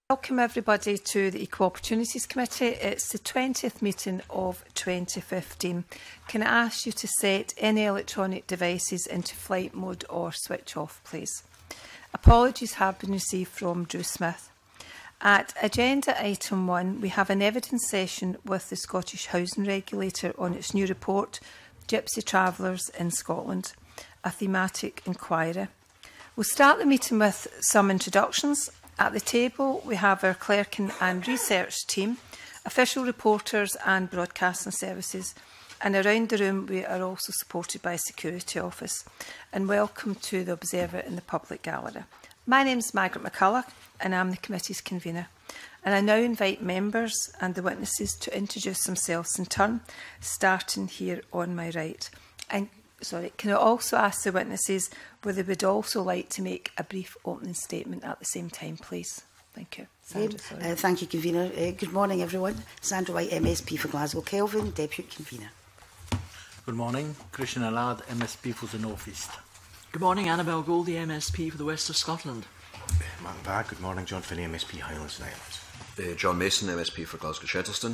Welcome everybody to the Equal Opportunities Committee. It's the 20th meeting of 2015. Can I ask you to set any electronic devices into flight mode or switch off, please? Apologies have been received from Drew Smith. At agenda item 1, we have an evidence session with the Scottish Housing Regulator on its new report, Gypsy Travellers in Scotland, a thematic inquiry. We'll start the meeting with some introductions. At the table, we have our clerking and research team, official reporters and broadcasting services, and around the room we are also supported by a security office. And welcome to the Observer in the public gallery. My name is Margaret McCulloch and I'm the committee's convener. And I now invite members and the witnesses to introduce themselves in turn, starting here on my right. And can I also ask the witnesses whether they would also like to make a brief opening statement at the same time, please? Thank you. Sandra, thank you, Convener. Good morning, everyone. Sandra White, MSP for Glasgow Kelvin, Deputy Convener. Good morning. Christian Allard, MSP for the North East. Good morning, Annabel Goldie, MSP for the West of Scotland. Martin Bagg, good morning. John Finney, MSP Highlands and Islands. John Mason, MSP for Glasgow Shettleston.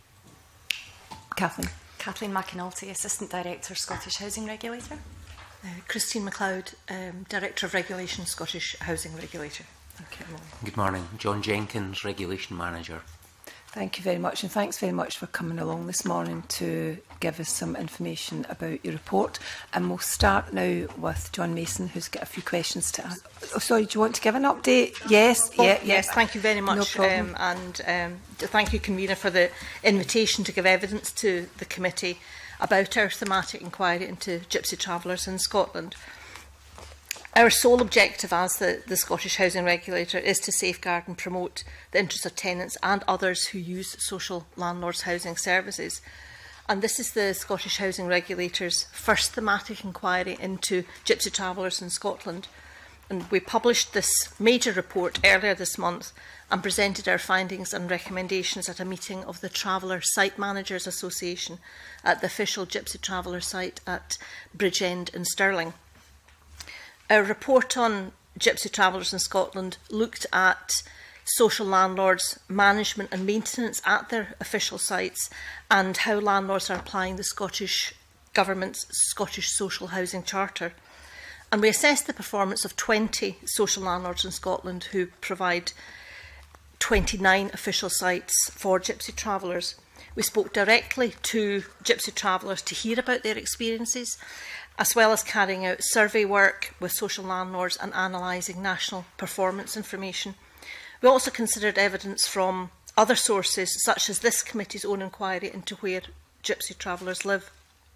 Kathleen McInulty, Assistant Director, Scottish Housing Regulator. Christine MacLeod, Director of Regulation, Scottish Housing Regulator. Okay. Good morning. John Jenkins, Regulation Manager. Thank you very much, and thanks very much for coming along this morning to give us some information about your report. And we'll start now with John Mason, who's got a few questions to ask. Oh, sorry, do you want to give an update? Yes, yes. Thank you very much, no problem. and thank you, Convener, for the invitation to give evidence to the committee about our thematic inquiry into gypsy travellers in Scotland. Our sole objective as the Scottish Housing Regulator is to safeguard and promote the interests of tenants and others who use social landlords' housing services. And this is the Scottish Housing Regulator's first thematic inquiry into gypsy travellers in Scotland. And we published this major report earlier this month and presented our findings and recommendations at a meeting of the Traveller Site Managers Association at the official gypsy traveller site at Bridgend in Stirling. Our report on gypsy travellers in Scotland looked at social landlords' management and maintenance at their official sites and how landlords are applying the Scottish Government's Scottish Social Housing Charter. And we assessed the performance of 20 social landlords in Scotland who provide 29 official sites for gypsy travellers. We spoke directly to gypsy travellers to hear about their experiences, as well as carrying out survey work with social landlords and analysing national performance information. We also considered evidence from other sources, such as this committee's own inquiry into where gypsy travellers live.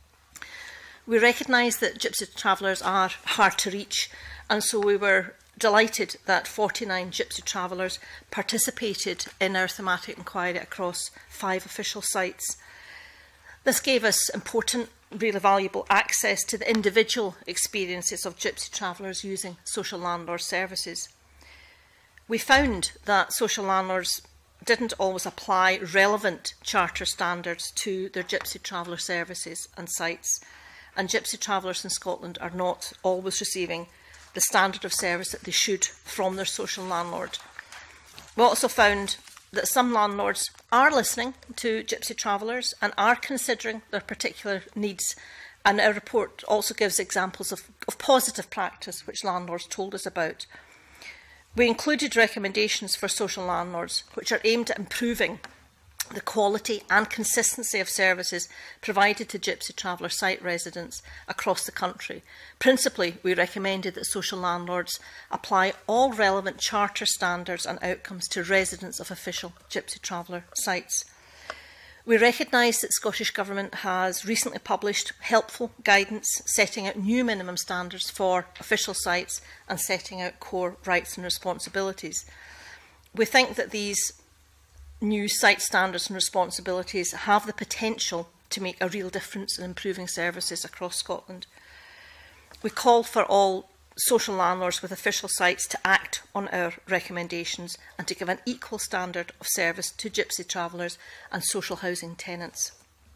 We recognise that gypsy travellers are hard to reach, and so we were delighted that 49 gypsy travellers participated in our thematic inquiry across 5 official sites. This gave us important, really valuable access to the individual experiences of gypsy travellers using social landlord services. We found that social landlords didn't always apply relevant charter standards to their gypsy traveller services and sites, and gypsy travellers in Scotland are not always receiving the standard of service that they should from their social landlord. We also found that some landlords are listening to gypsy travellers and are considering their particular needs, and our report also gives examples of positive practice which landlords told us about. We included recommendations for social landlords which are aimed at improving the quality and consistency of services provided to gypsy traveller site residents across the country. Principally, we recommended that social landlords apply all relevant charter standards and outcomes to residents of official gypsy traveller sites. We recognise that the Scottish Government has recently published helpful guidance setting out new minimum standards for official sites and setting out core rights and responsibilities. We think that these new site standards and responsibilities have the potential to make a real difference in improving services across Scotland. We call for all social landlords with official sites to act on our recommendations and to give an equal standard of service to gypsy travellers and social housing tenants.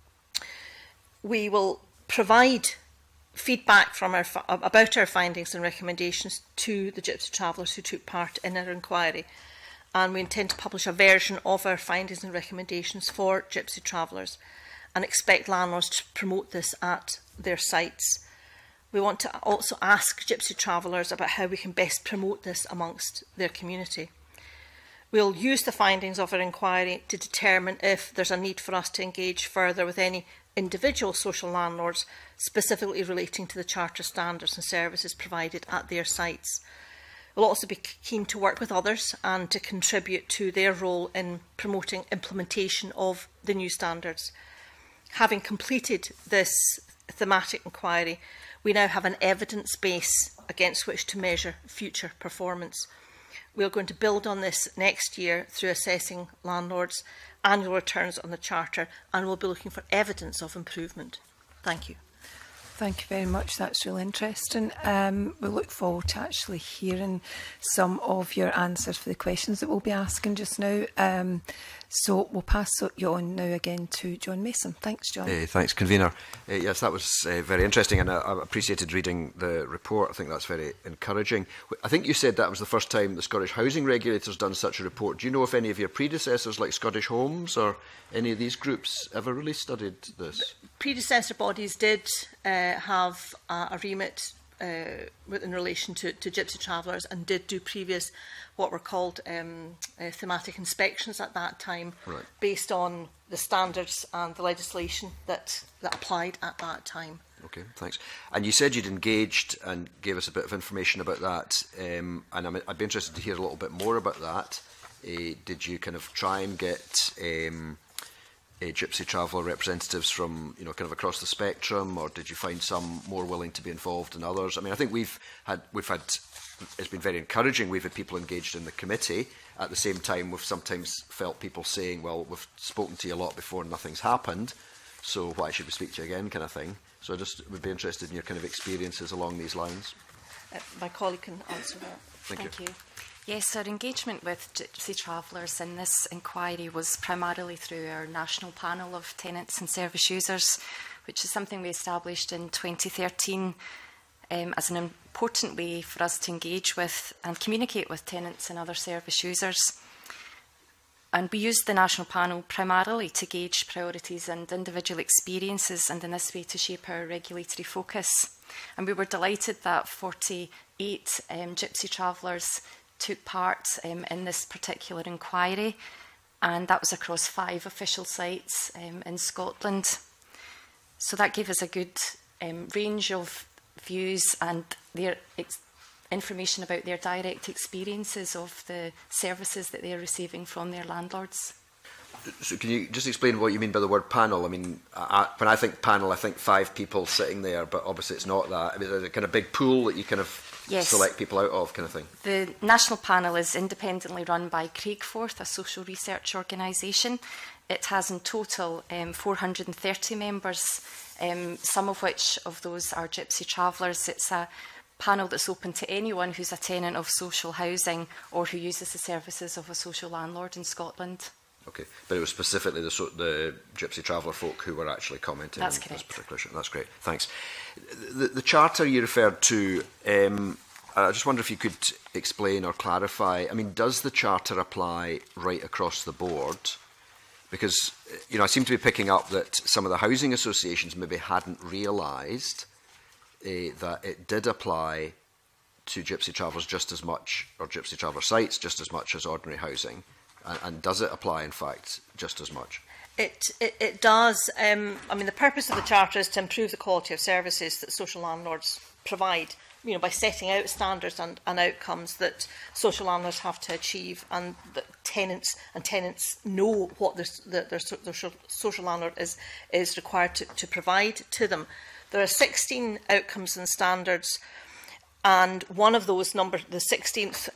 We will provide feedback from about our findings and recommendations to the gypsy travellers who took part in our inquiry. and we intend to publish a version of our findings and recommendations for Gypsy travellers and expect landlords to promote this at their sites. We want to also ask Gypsy travellers about how we can best promote this amongst their community. We'll use the findings of our inquiry to determine if there's a need for us to engage further with any individual social landlords, specifically relating to the Charter standards and services provided at their sites. We'll also be keen to work with others and to contribute to their role in promoting implementation of the new standards. Having completed this thematic inquiry, we now have an evidence base against which to measure future performance. We are going to build on this next year through assessing landlords' annual returns on the Charter, and we'll be looking for evidence of improvement. Thank you. Thank you very much. That's really interesting. We look forward to actually hearing some of your answers for the questions that we'll be asking just now. So we'll pass you on now again to John Mason. Thanks, John. Thanks, Convener. Yes, that was very interesting, and I appreciated reading the report. I think that's very encouraging. I think you said that was the first time the Scottish Housing Regulator has done such a report. Do you know if any of your predecessors, like Scottish Homes or any of these groups, ever really studied this? Predecessor bodies did have a remit in relation to Gypsy travellers, and did do previous what were called thematic inspections at that time, right, based on the standards and the legislation that applied at that time. Okay, thanks. And you said you'd engaged and gave us a bit of information about that, and I'd be interested to hear a little bit more about that. Did you kind of try and get Gypsy traveller representatives from, you know, kind of across the spectrum, or did you find some more willing to be involved than others? I mean, I think we've had it's been very encouraging. We've had people engaged in the committee. At the same time, we've sometimes felt people saying, well, we've spoken to you a lot before and nothing's happened, so why should we speak to you again, kind of thing. So I just would be interested in your kind of experiences along these lines. My colleague can answer that. Thank you. Yes, our engagement with Gypsy travellers in this inquiry was primarily through our national panel of tenants and service users, which is something we established in 2013 as an important way for us to engage with and communicate with tenants and other service users. And we used the national panel primarily to gauge priorities and individual experiences, and in this way to shape our regulatory focus. And we were delighted that 48 Gypsy travellers took part in this particular inquiry, and that was across 5 official sites in Scotland. So that gave us a good range of views and their information about their direct experiences of the services that they are receiving from their landlords. So can you just explain what you mean by the word panel? I mean, when I think panel, I think 5 people sitting there, but obviously it's not that. I mean, there's a kind of big pool that you kind of select people out of, kind of thing. The national panel is independently run by Craigforth, a social research organisation. It has in total 430 members, some of which of those are Gypsy travellers. It's a panel that's open to anyone who's a tenant of social housing or who uses the services of a social landlord in Scotland. Okay, but it was specifically the Gypsy traveller folk who were actually commenting on this particular issue. That's great, thanks. The charter you referred to, I just wonder if you could explain or clarify, I mean, does the charter apply right across the board? Because, you know, I seem to be picking up that some of the housing associations maybe hadn't realised that it did apply to Gypsy travellers just as much, or Gypsy traveller sites just as much as ordinary housing. And does it apply, in fact, just as much? It does. I mean, the purpose of the Charter is to improve the quality of services that social landlords provide, you know, by setting out standards and outcomes that social landlords have to achieve, and that tenants know what their social landlord is required to provide to them. There are 16 outcomes and standards, and one of those numbers, the 16th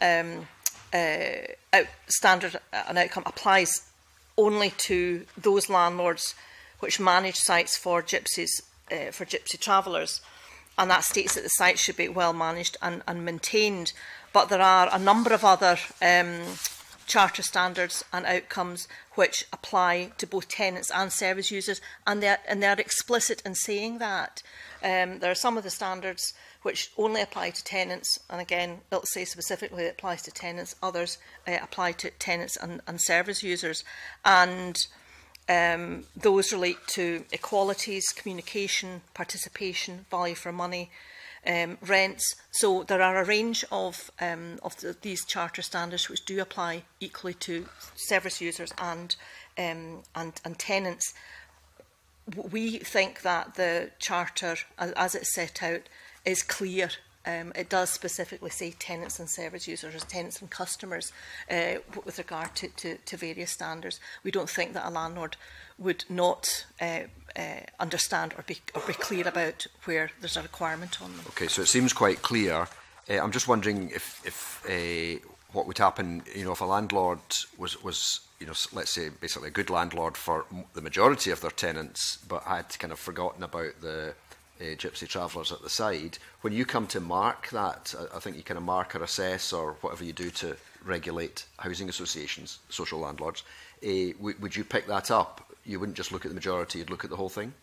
standard and outcome, applies only to those landlords which manage sites for Gypsy travellers, and that states that the site should be well managed and maintained. But there are a number of other charter standards and outcomes which apply to both tenants and service users, and they are explicit in saying that. There are some of the standards which only apply to tenants, and again, it'll say specifically it applies to tenants, others apply to tenants and service users. And those relate to equalities, communication, participation, value for money, rents. So there are a range of these charter standards which do apply equally to service users and tenants. We think that the charter, as it's set out, is clear. It does specifically say tenants and service users, as tenants and customers, with regard to various standards. We don't think that a landlord would not understand or be clear about where there's a requirement on them. Okay, so it seems quite clear. I'm just wondering if what would happen, if a landlord was let's say basically a good landlord for the majority of their tenants, but had kind of forgotten about the gypsy travellers at the side. When you come to mark that, I think you kind of mark or assess or whatever you do to regulate housing associations, social landlords, would you pick that up? You wouldn't just look at the majority, you'd look at the whole thing?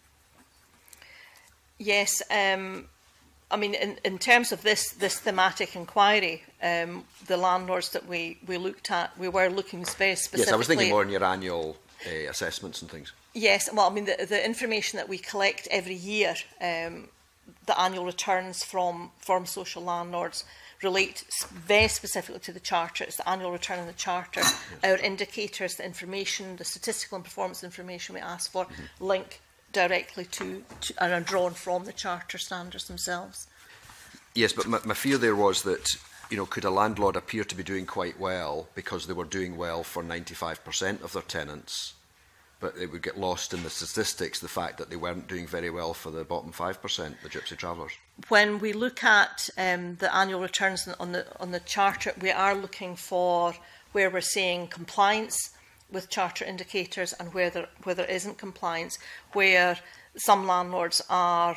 Yes. I mean, in terms of this thematic inquiry, the landlords that we looked at, we were looking very specifically... Yes, I was thinking more in your annual assessments and things. Yes, well, I mean, the information that we collect every year, the annual returns from social landlords relate very specifically to the Charter. It's the annual return on the Charter. Yes. Our indicators, the information, the statistical and performance information we ask for, link directly to and are drawn from the Charter standards themselves. Yes, but my fear there was that, could a landlord appear to be doing quite well because they were doing well for 95% of their tenants, but it would get lost in the statistics, the fact that they weren't doing very well for the bottom 5%, the gypsy travellers. When we look at the annual returns on the Charter, we are looking for where we're seeing compliance with Charter indicators and where there isn't compliance, where some landlords are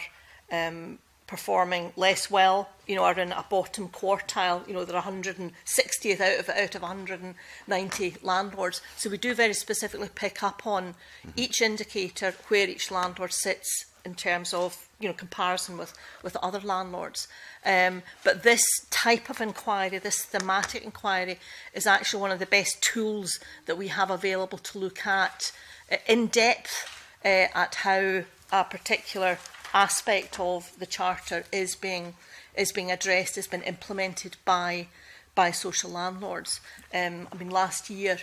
performing less well, are in a bottom quartile, they're 160th out of 190 landlords. So we do very specifically pick up on each indicator where each landlord sits in terms of comparison with other landlords. But this type of inquiry, this thematic inquiry, is actually one of the best tools that we have available to look at in depth at how a particular aspect of the Charter is being addressed, is being implemented by social landlords. I mean, last year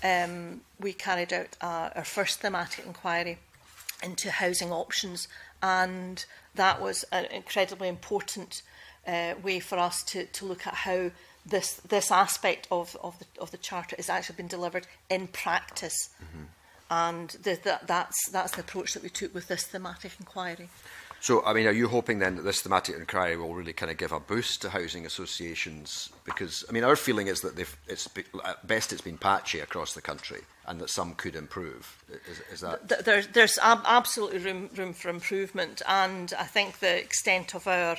we carried out our first thematic inquiry into housing options, and that was an incredibly important way for us to look at how this aspect of the Charter is actually been delivered in practice. And that's the approach that we took with this thematic inquiry. So, I mean, are you hoping then that this thematic inquiry will really kind of give a boost to housing associations? Because, I mean, our feeling is that at best it's been patchy across the country and that some could improve. Is that... There's absolutely room for improvement, and I think the extent of our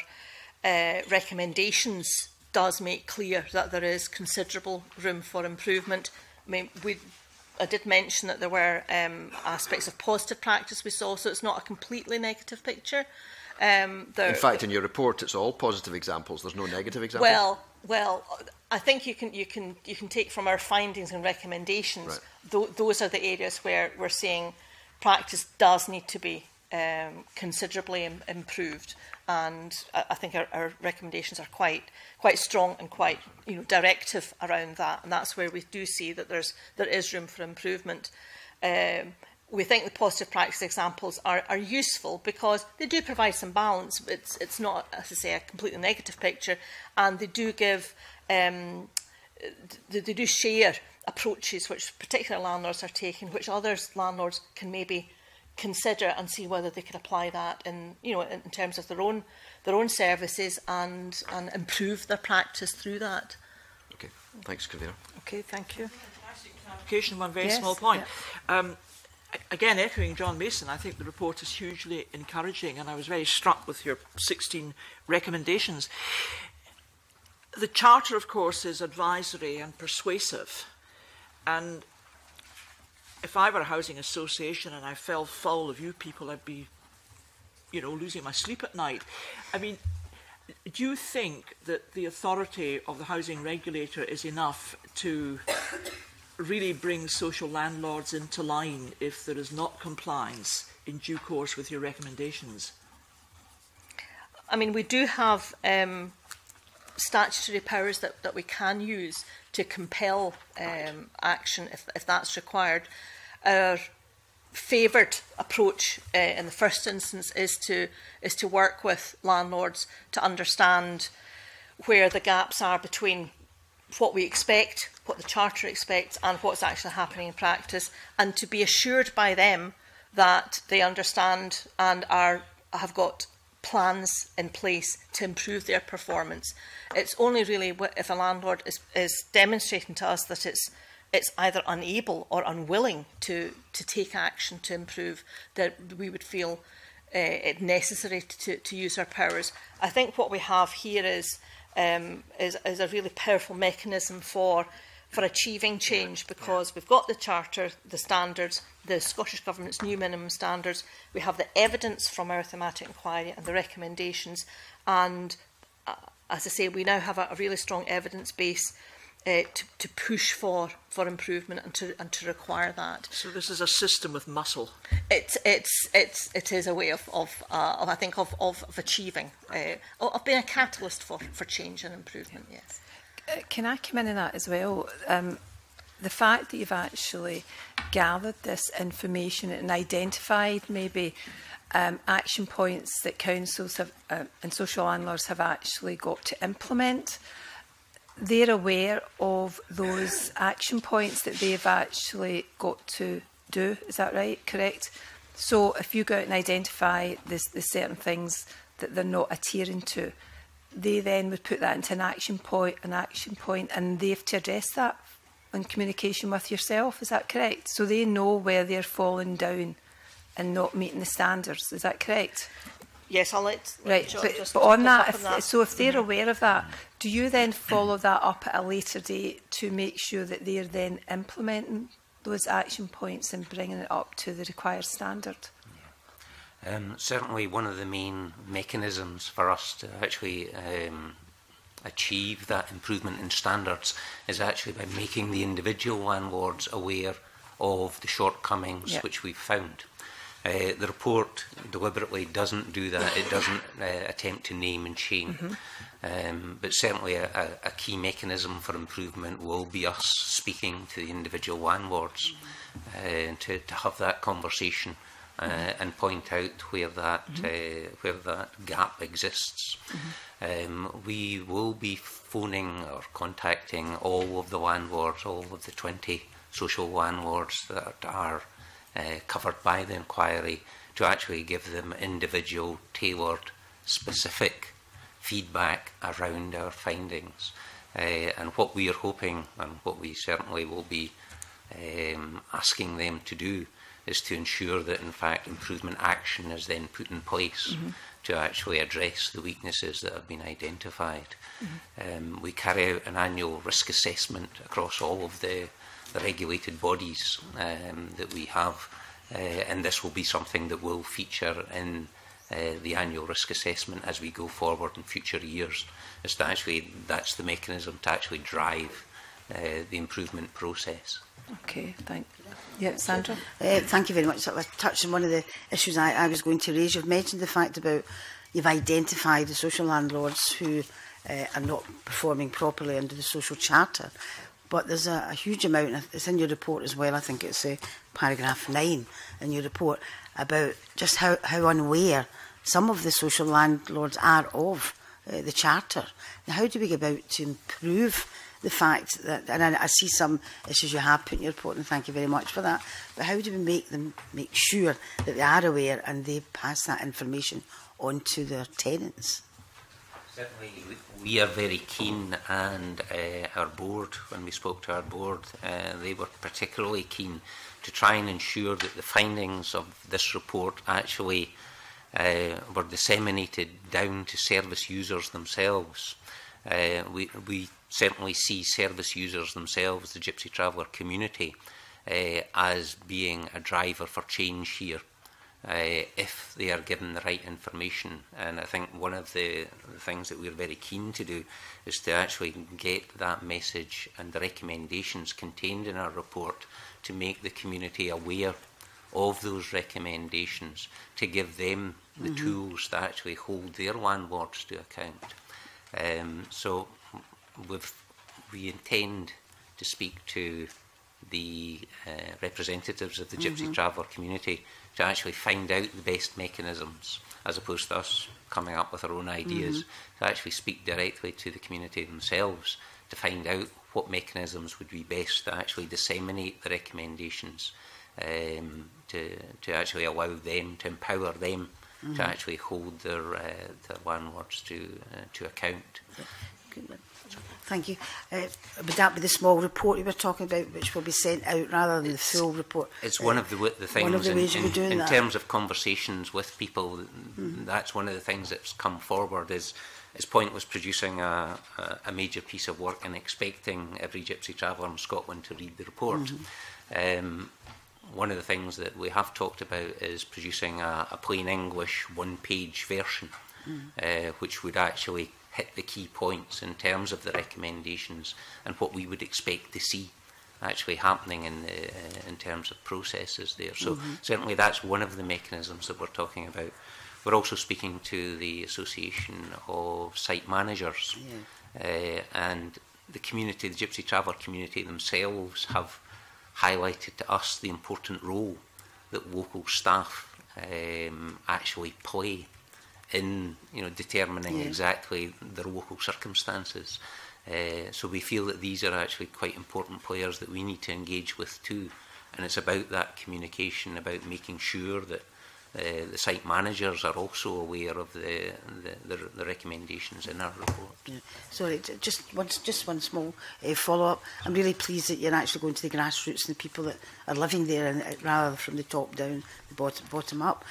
recommendations does make clear that there is considerable room for improvement. I mean, I did mention that there were aspects of positive practice we saw, so it's not a completely negative picture. In fact, in your report, it's all positive examples. There's no negative examples. Well, I think you can take from our findings and recommendations. Right. Those are the areas where we're seeing practice does need to be considerably improved, and I think our recommendations are quite strong and quite directive around that, and that's where we do see that there is room for improvement. We think the positive practice examples are useful because they do provide some balance. It's not, as I say, a completely negative picture, and they do give they do share approaches which particular landlords are taking, which others landlords can maybe consider and see whether they could apply that in terms of their own services and improve their practice through that. Okay, thanks, Kathleen. Okay, thank you. Clarification, one very small point. Yeah. Again, echoing John Mason, I think the report is hugely encouraging, and I was very struck with your 16 recommendations. The Charter, of course, is advisory and persuasive, and if I were a housing association and I fell foul of you people, I'd be, losing my sleep at night. I mean, do you think that the authority of the housing regulator is enough to really bring social landlords into line if there is not compliance in due course with your recommendations? I mean, we do have statutory powers that we can use to compel action if that's required. Our favoured approach in the first instance is to work with landlords to understand where the gaps are between what we expect, what the Charter expects, and what's actually happening in practice, and to be assured by them that they understand and have got plans in place to improve their performance. It's only really if a landlord is demonstrating to us that it's either unable or unwilling to take action to improve that we would feel it necessary to use our powers. I think what we have here is a really powerful mechanism for achieving change, because we've got the Charter, the standards, the Scottish Government's new minimum standards, we have the evidence from our thematic inquiry and the recommendations, and as I say, we now have a really strong evidence base to push for improvement and to require that. So this is a system with muscle. It is a way of I think of achieving, of being a catalyst for change and improvement. Yes. Can I come in on that as well? The fact that you've actually gathered this information and identified maybe action points that councils have and social landlords have actually got to implement. They're aware of those action points that they've actually got to do. Is that right? Correct? So if you go out and identify the certain things that they're not adhering to, they then would put that into an action point, and they have to address that in communication with yourself. Is that correct? So they know where they're falling down and not meeting the standards. Is that correct? Yes, I'll let John just but on that, so if they're aware of that, do you then follow that up at a later date to make sure that they're then implementing those action points and bringing it up to the required standard? Certainly one of the main mechanisms for us to actually achieve that improvement in standards is actually by making the individual landlords aware of the shortcomings which we've found. The report deliberately doesn't do that. It doesn't attempt to name and shame. But certainly a key mechanism for improvement will be us speaking to the individual landlords to have that conversation and point out where that gap exists. We will be phoning or contacting all of the landlords, all of the 20 social landlords that are covered by the inquiry, to actually give them individual, tailored, specific feedback around our findings. And what we are hoping, and what we certainly will be asking them to do, is to ensure that in fact improvement action is then put in place to actually address the weaknesses that have been identified. We carry out an annual risk assessment across all of the regulated bodies that we have, and this will be something that will feature in the annual risk assessment as we go forward in future years. Is to actually, that's the mechanism to actually drive the improvement process. Okay, thank you. Yeah, Sandra? Thank you very much. I touched on one of the issues I was going to raise. You've mentioned the fact about you've identified the social landlords who are not performing properly under the social charter. But there's a huge amount, it's in your report as well, I think it's paragraph 9 in your report, about just how unaware some of the social landlords are of the Charter. Now, how do we go about to improve the fact that, and I see some issues you have put in your report, and thank you very much for that, but how do we make sure that they are aware and they pass that information on to their tenants? Certainly, we are very keen, and our board, when we spoke to our board, they were particularly keen to try and ensure that the findings of this report actually were disseminated down to service users themselves. We certainly see service users themselves, the Gypsy Traveller community, as being a driver for change here. if they are given the right information. And I think one of the things that we're very keen to do is to actually get that message and the recommendations contained in our report to make the community aware of those recommendations, to give them the tools to actually hold their landlords to account. So we intend to speak to the representatives of the Gypsy Traveller community to actually find out the best mechanisms, as opposed to us coming up with our own ideas, to actually speak directly to the community themselves to find out what mechanisms would be best to actually disseminate the recommendations, to actually allow them, to empower them to actually hold their landlords to account. Thank you. Would that be the small report you were talking about, which will be sent out rather than the full report? It's one of the things, one of the ways you're doing in that. terms of conversations with people, that's one of the things that's come forward. Is his point was producing a major piece of work and expecting every Gypsy traveller in Scotland to read the report. One of the things that we have talked about is producing a plain English one-page version, which would actually hit the key points in terms of the recommendations and what we would expect to see actually happening in terms of processes there. So certainly that's one of the mechanisms that we're talking about. We're also speaking to the Association of Site Managers, and the community, the Gypsy Traveller community themselves have highlighted to us the important role that local staff actually play in determining exactly their local circumstances. So we feel that these are actually quite important players that we need to engage with too. And it's about that communication, about making sure that the site managers are also aware of the recommendations in our report. Sorry, just one small follow-up. I'm really pleased that you're actually going to the grassroots and the people that are living there, and rather from the top down, the bottom up.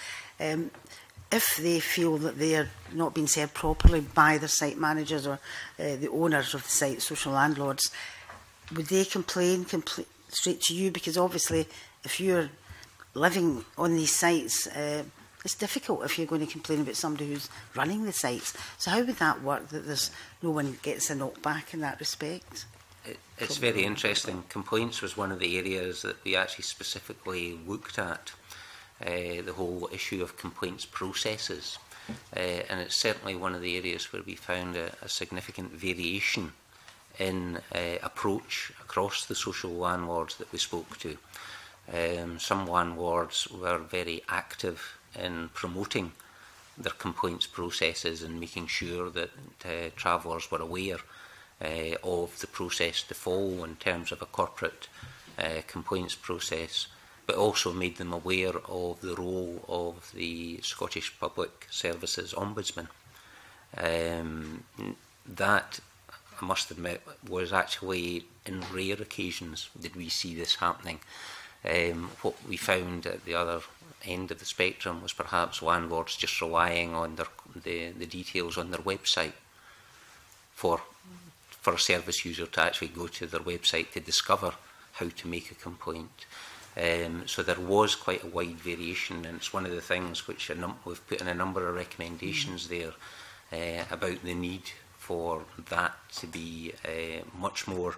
If they feel that they are not being served properly by their site managers or the owners of the site, social landlords, would they complain straight to you? Because obviously, if you're living on these sites, it's difficult if you're going to complain about somebody who's running the sites. So how would that work, that there's no one gets a knock back in that respect? It's very interesting. Complaints was one of the areas that we actually specifically looked at. The whole issue of complaints processes, and it's certainly one of the areas where we found a significant variation in approach across the social landlords that we spoke to. Some landlords were very active in promoting their complaints processes and making sure that travellers were aware of the process to follow in terms of a corporate complaints process, but also made them aware of the role of the Scottish Public Services Ombudsman. That, I must admit, was actually in rare occasions did we see this happening. What we found at the other end of the spectrum was perhaps landlords just relying on the details on their website for a service user to actually go to their website to discover how to make a complaint. So there was quite a wide variation, and it's one of the things which we've put in a number of recommendations there about the need for that to be much more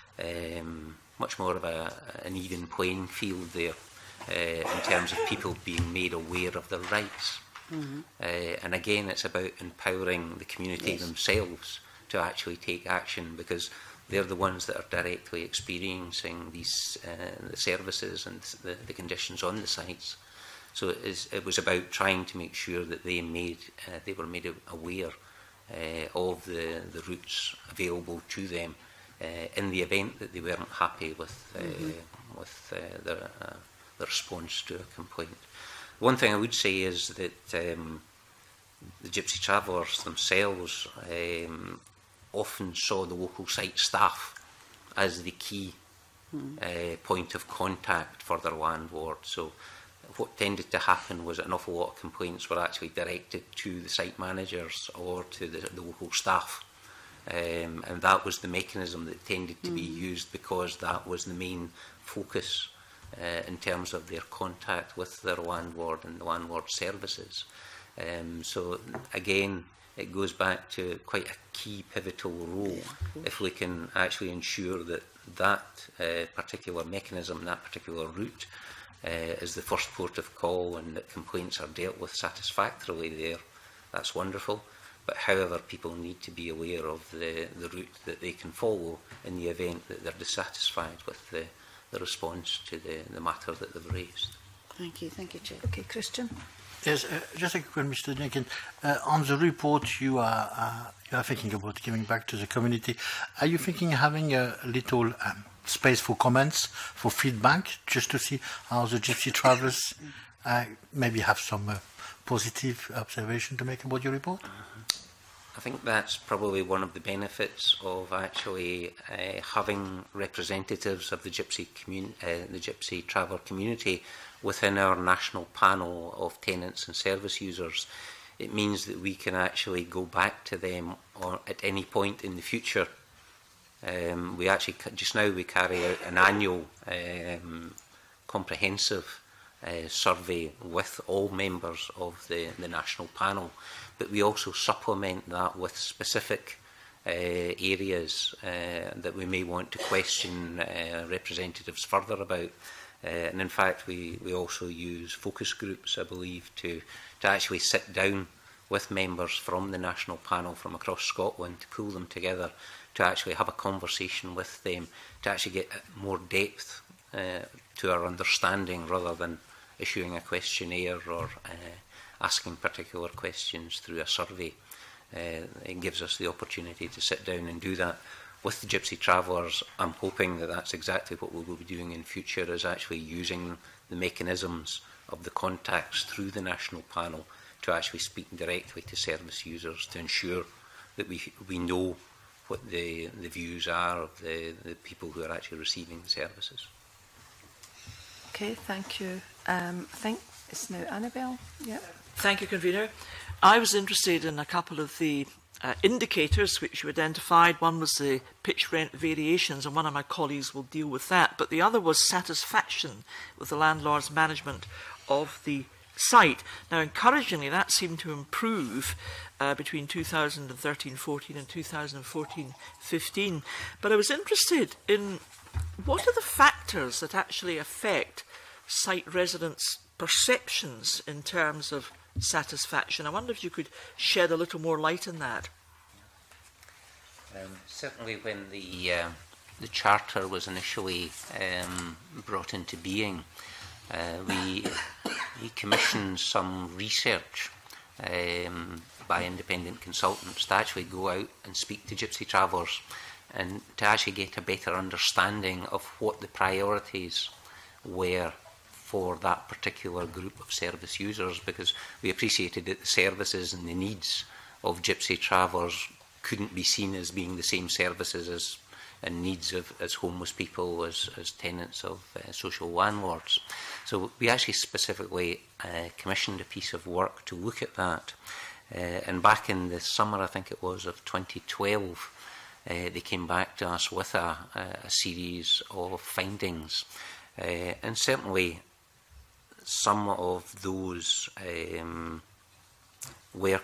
of an even playing field there in terms of people being made aware of their rights. And again, it's about empowering the community themselves to actually take action, because they're the ones that are directly experiencing these the services and the conditions on the sites. So it was about trying to make sure that they were made aware of the routes available to them in the event that they weren't happy with the response to a complaint. One thing I would say is that the Gypsy Travellers themselves often saw the local site staff as the key point of contact for their landlord. So what tended to happen was that an awful lot of complaints were actually directed to the site managers or to the local staff. And that was the mechanism that tended to be used, because that was the main focus in terms of their contact with their landlord and the landlord services. So again, it goes back to quite a key pivotal role if we can actually ensure that that particular mechanism, that particular route is the first port of call and that complaints are dealt with satisfactorily there. That's wonderful. But however, people need to be aware of the route that they can follow in the event that they're dissatisfied with the response to the matter that they've raised. Thank you, Chair. Okay, Christian. Yes, just a quick one, Mr. Jenkins. On the report, you are thinking about giving back to the community. Are you thinking of having a little space for comments, for feedback, just to see how the Gypsy travellers maybe have some positive observation to make about your report? I think that's probably one of the benefits of actually having representatives of the Gypsy traveller community within our national panel of tenants and service users. It means that we can actually go back to them at any point in the future. We actually, just now, we carry out an annual comprehensive survey with all members of the national panel, but we also supplement that with specific areas that we may want to question representatives further about. And in fact, we also use focus groups, I believe, to actually sit down with members from the national panel from across Scotland, to pull them together, to actually have a conversation with them, to actually get more depth to our understanding, rather than issuing a questionnaire or asking particular questions through a survey. It gives us the opportunity to sit down and do that. With the Gypsy Travellers, I'm hoping that that's exactly what we will be doing in future, is actually using the mechanisms of the contacts through the national panel to actually speak directly to service users, to ensure that we know what the views are of the people who are actually receiving the services. Okay, thank you. I think it's now Annabelle. Yeah. Thank you, Convener. I was interested in a couple of the indicators which you identified. One was the pitch rent variations, and one of my colleagues will deal with that. But the other was satisfaction with the landlord's management of the site. Now, encouragingly, that seemed to improve between 2013-14 and 2014-15. But I was interested in what are the factors that actually affect site residents' perceptions in terms of satisfaction. I wonder if you could shed a little more light on that. Certainly, when the charter was initially brought into being, we commissioned some research by independent consultants to actually go out and speak to Gypsy travellers and to actually get a better understanding of what the priorities were for that particular group of service users, because we appreciated that the services and the needs of Gypsy travellers couldn't be seen as being the same services and needs as homeless people, as tenants of social landlords. So we actually specifically commissioned a piece of work to look at that. And back in the summer, I think it was, of 2012, they came back to us with a series of findings. And certainly some of those were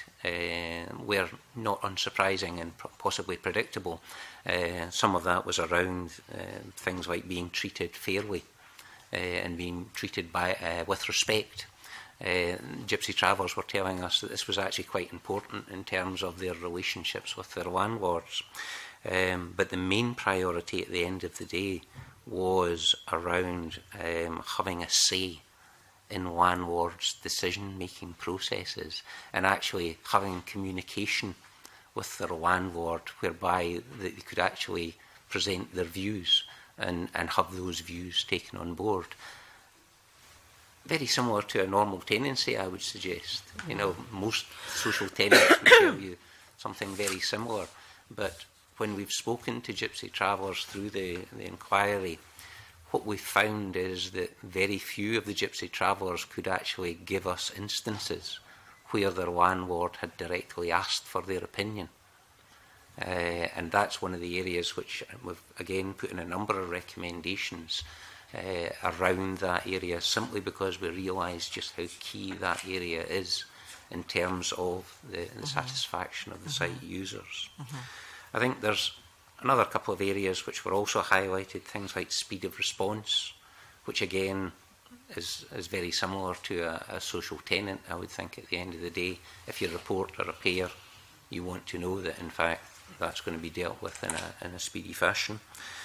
not unsurprising and possibly predictable. Some of that was around things like being treated fairly and being treated with respect. Gypsy travellers were telling us that this was actually quite important in terms of their relationships with their landlords. But the main priority at the end of the day was around having a say in landlords' decision-making processes and actually having communication with their landlord whereby they could actually present their views and have those views taken on board. Very similar to a normal tenancy, I would suggest. You know, most social tenants would tell you something very similar. But when we've spoken to Gypsy travellers through the inquiry, what we found is that very few of the Gypsy travellers could actually give us instances where their landlord had directly asked for their opinion. And that's one of the areas which we've again put in a number of recommendations around that area, simply because we realise just how key that area is in terms of the satisfaction of the site users. I think there's another couple of areas which were also highlighted, things like speed of response, which again is very similar to a social tenant. I would think at the end of the day, if you report a repair, you want to know that in fact that's going to be dealt with in a speedy fashion.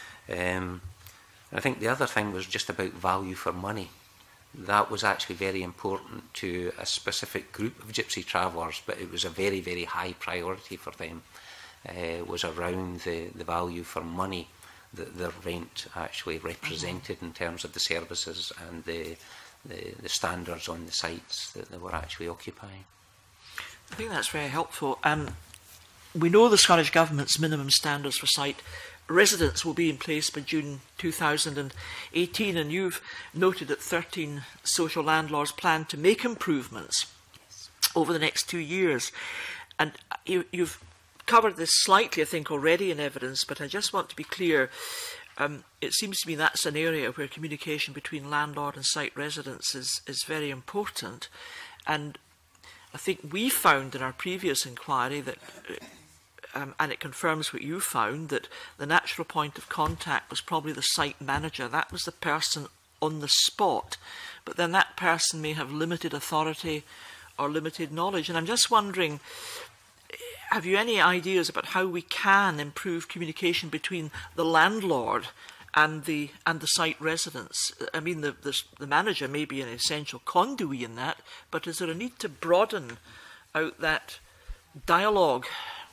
I think the other thing was just about value for money. That was actually very important to a specific group of gypsy travellers, but it was a very, very high priority for them, was around the value for money that their rent actually represented in terms of the services and the standards on the sites that they were actually occupying. I think that's very helpful. We know the Scottish Government's minimum standards for site residents will be in place by June 2018, and you've noted that 13 social landlords plan to make improvements over the next 2 years. And you've covered this slightly, I think, already in evidence, but I just want to be clear. It seems to me that's an area where communication between landlord and site residents is very important. And I think we found in our previous inquiry that, and it confirms what you found, that the natural point of contact was probably the site manager. That was the person on the spot. But then that person may have limited authority or limited knowledge. And I'm just wondering, have you any ideas about how we can improve communication between the landlord and the site residents? I mean, the manager may be an essential conduit in that, but is there a need to broaden out that dialogue?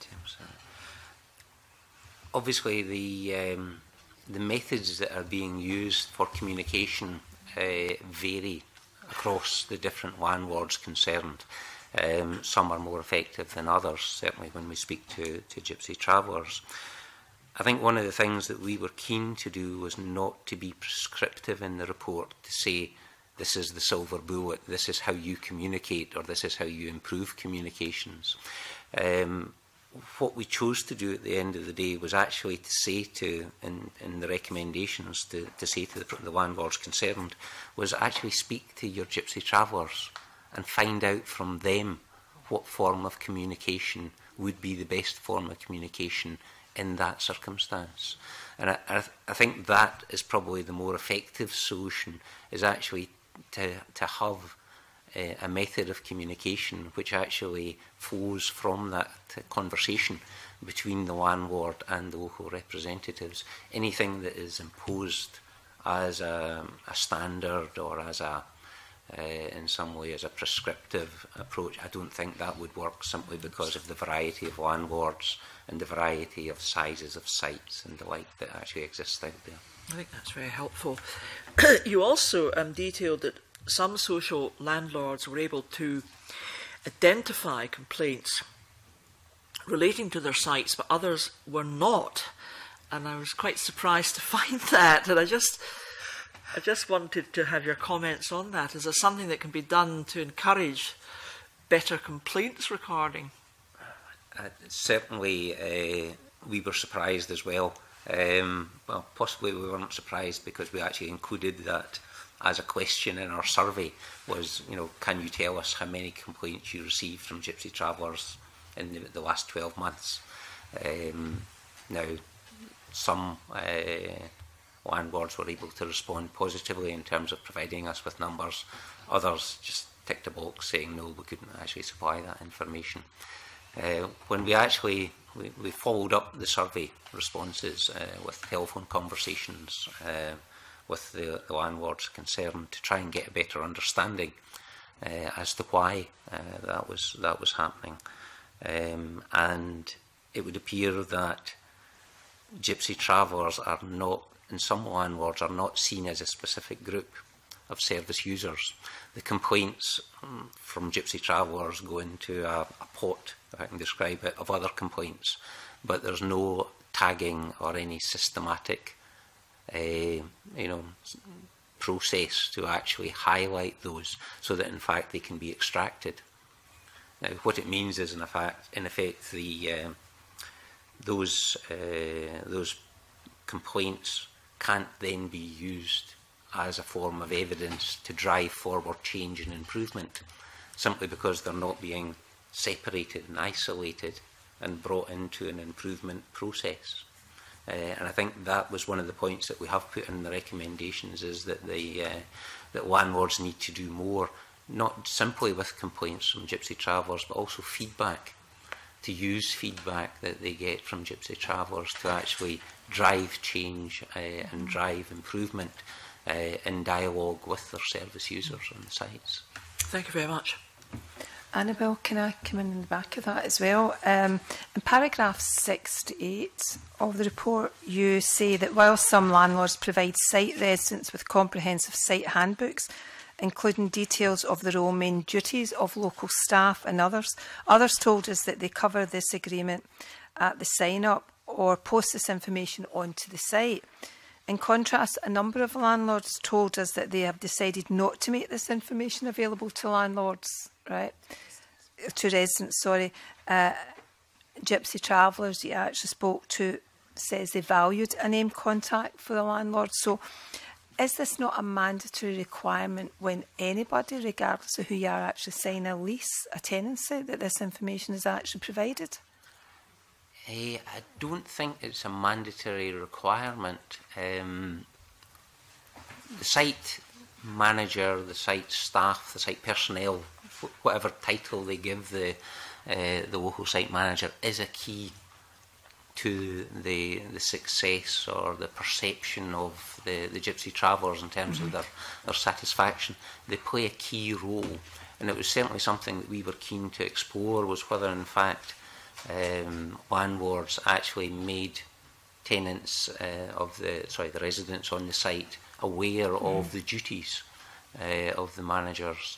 Obviously, the methods that are being used for communication vary across the different landlords concerned. Some are more effective than others, certainly when we speak to gypsy travellers. I think one of the things that we were keen to do was not to be prescriptive in the report, to say this is the silver bullet, this is how you communicate, or this is how you improve communications. What we chose to do at the end of the day was actually to say to, in the recommendations, to say to the landlords concerned, was actually speak to your gypsy travellers and find out from them what form of communication would be the best form of communication in that circumstance. And I think that is probably the more effective solution, is actually to have a method of communication which actually flows from that conversation between the landlord and the local representatives. Anything that is imposed as a standard or as in some way as a prescriptive approach, I don't think that would work, simply because of the variety of landlords and the variety of sizes of sites and the like that actually exist out there. I think that's very helpful. You also detailed that some social landlords were able to identify complaints relating to their sites, but others were not. And I was quite surprised to find that. And I just wanted to have your comments on that. Is there something that can be done to encourage better complaints recording? Certainly, we were surprised as well. Well, possibly we weren't surprised because we actually included that as a question in our survey, was, can you tell us how many complaints you received from gypsy travellers in the last 12 months? Now, some landlords were able to respond positively in terms of providing us with numbers. Others just ticked a box saying no, we couldn't actually supply that information. When we followed up the survey responses with telephone conversations with the landlords concerned to try and get a better understanding as to why that was happening, and it would appear that gypsy travellers are not, and some landlords are not seen as a specific group of service users. The complaints from gypsy travellers go into a pot, if I can describe it, of other complaints, but there's no tagging or any systematic process to actually highlight those so that in fact they can be extracted. Now, what it means is in effect those complaints can't then be used as a form of evidence to drive forward change and improvement, simply because they're not being separated and isolated and brought into an improvement process. And I think that was one of the points that we have put in the recommendations, is that that landlords need to do more, not simply with complaints from gypsy travellers, but also feedback, to use feedback that they get from gypsy travellers to actually drive change and drive improvement in dialogue with their service users on the sites. Thank you very much. Annabelle, can I come in the back of that as well? In paragraph 6 to 8 of the report, you say that while some landlords provide site residents with comprehensive site handbooks, including details of the role, main duties of local staff and others told us that they cover this agreement at the sign-up or post this information onto the site. In contrast, a number of landlords told us that they have decided not to make this information available to landlords, right? To residents, sorry. Gypsy travellers you actually spoke to says they valued a name contact for the landlord. So is this not a mandatory requirement when anybody, regardless of who you are, actually sign a lease, a tenancy, that this information is actually provided? I don't think it's a mandatory requirement. The site manager, the site staff, the site personnel, whatever title they give the local site manager, is a key to the success or the perception of the gypsy travellers in terms of their satisfaction. They play a key role, and it was certainly something that we were keen to explore, was whether in fact landlords actually made tenants the residents on the site aware of the duties of the managers.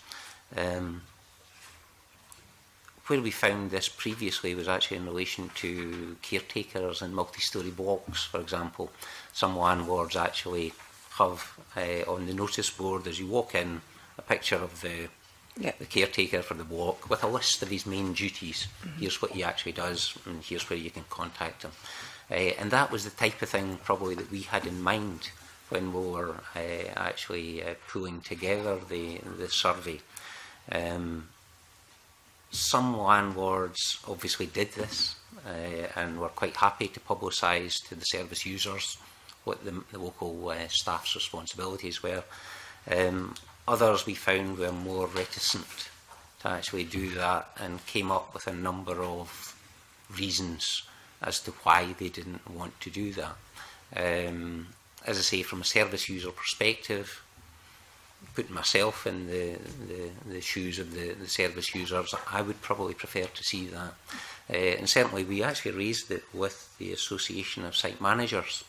Where we found this previously was actually in relation to caretakers in multi-storey blocks, for example. Some landlords actually have on the notice board as you walk in a picture of the caretaker for the block with a list of his main duties. Here's what he actually does, and here's where you can contact him. And that was the type of thing probably that we had in mind when we were actually pulling together the survey. Some landlords obviously did this and were quite happy to publicise to the service users what the local staff's responsibilities were. Others we found were more reticent to actually do that and came up with a number of reasons as to why they didn't want to do that. As I say, from a service user perspective, putting myself in the shoes of the service users, I would probably prefer to see that. And certainly we actually raised it with the Association of Site Managers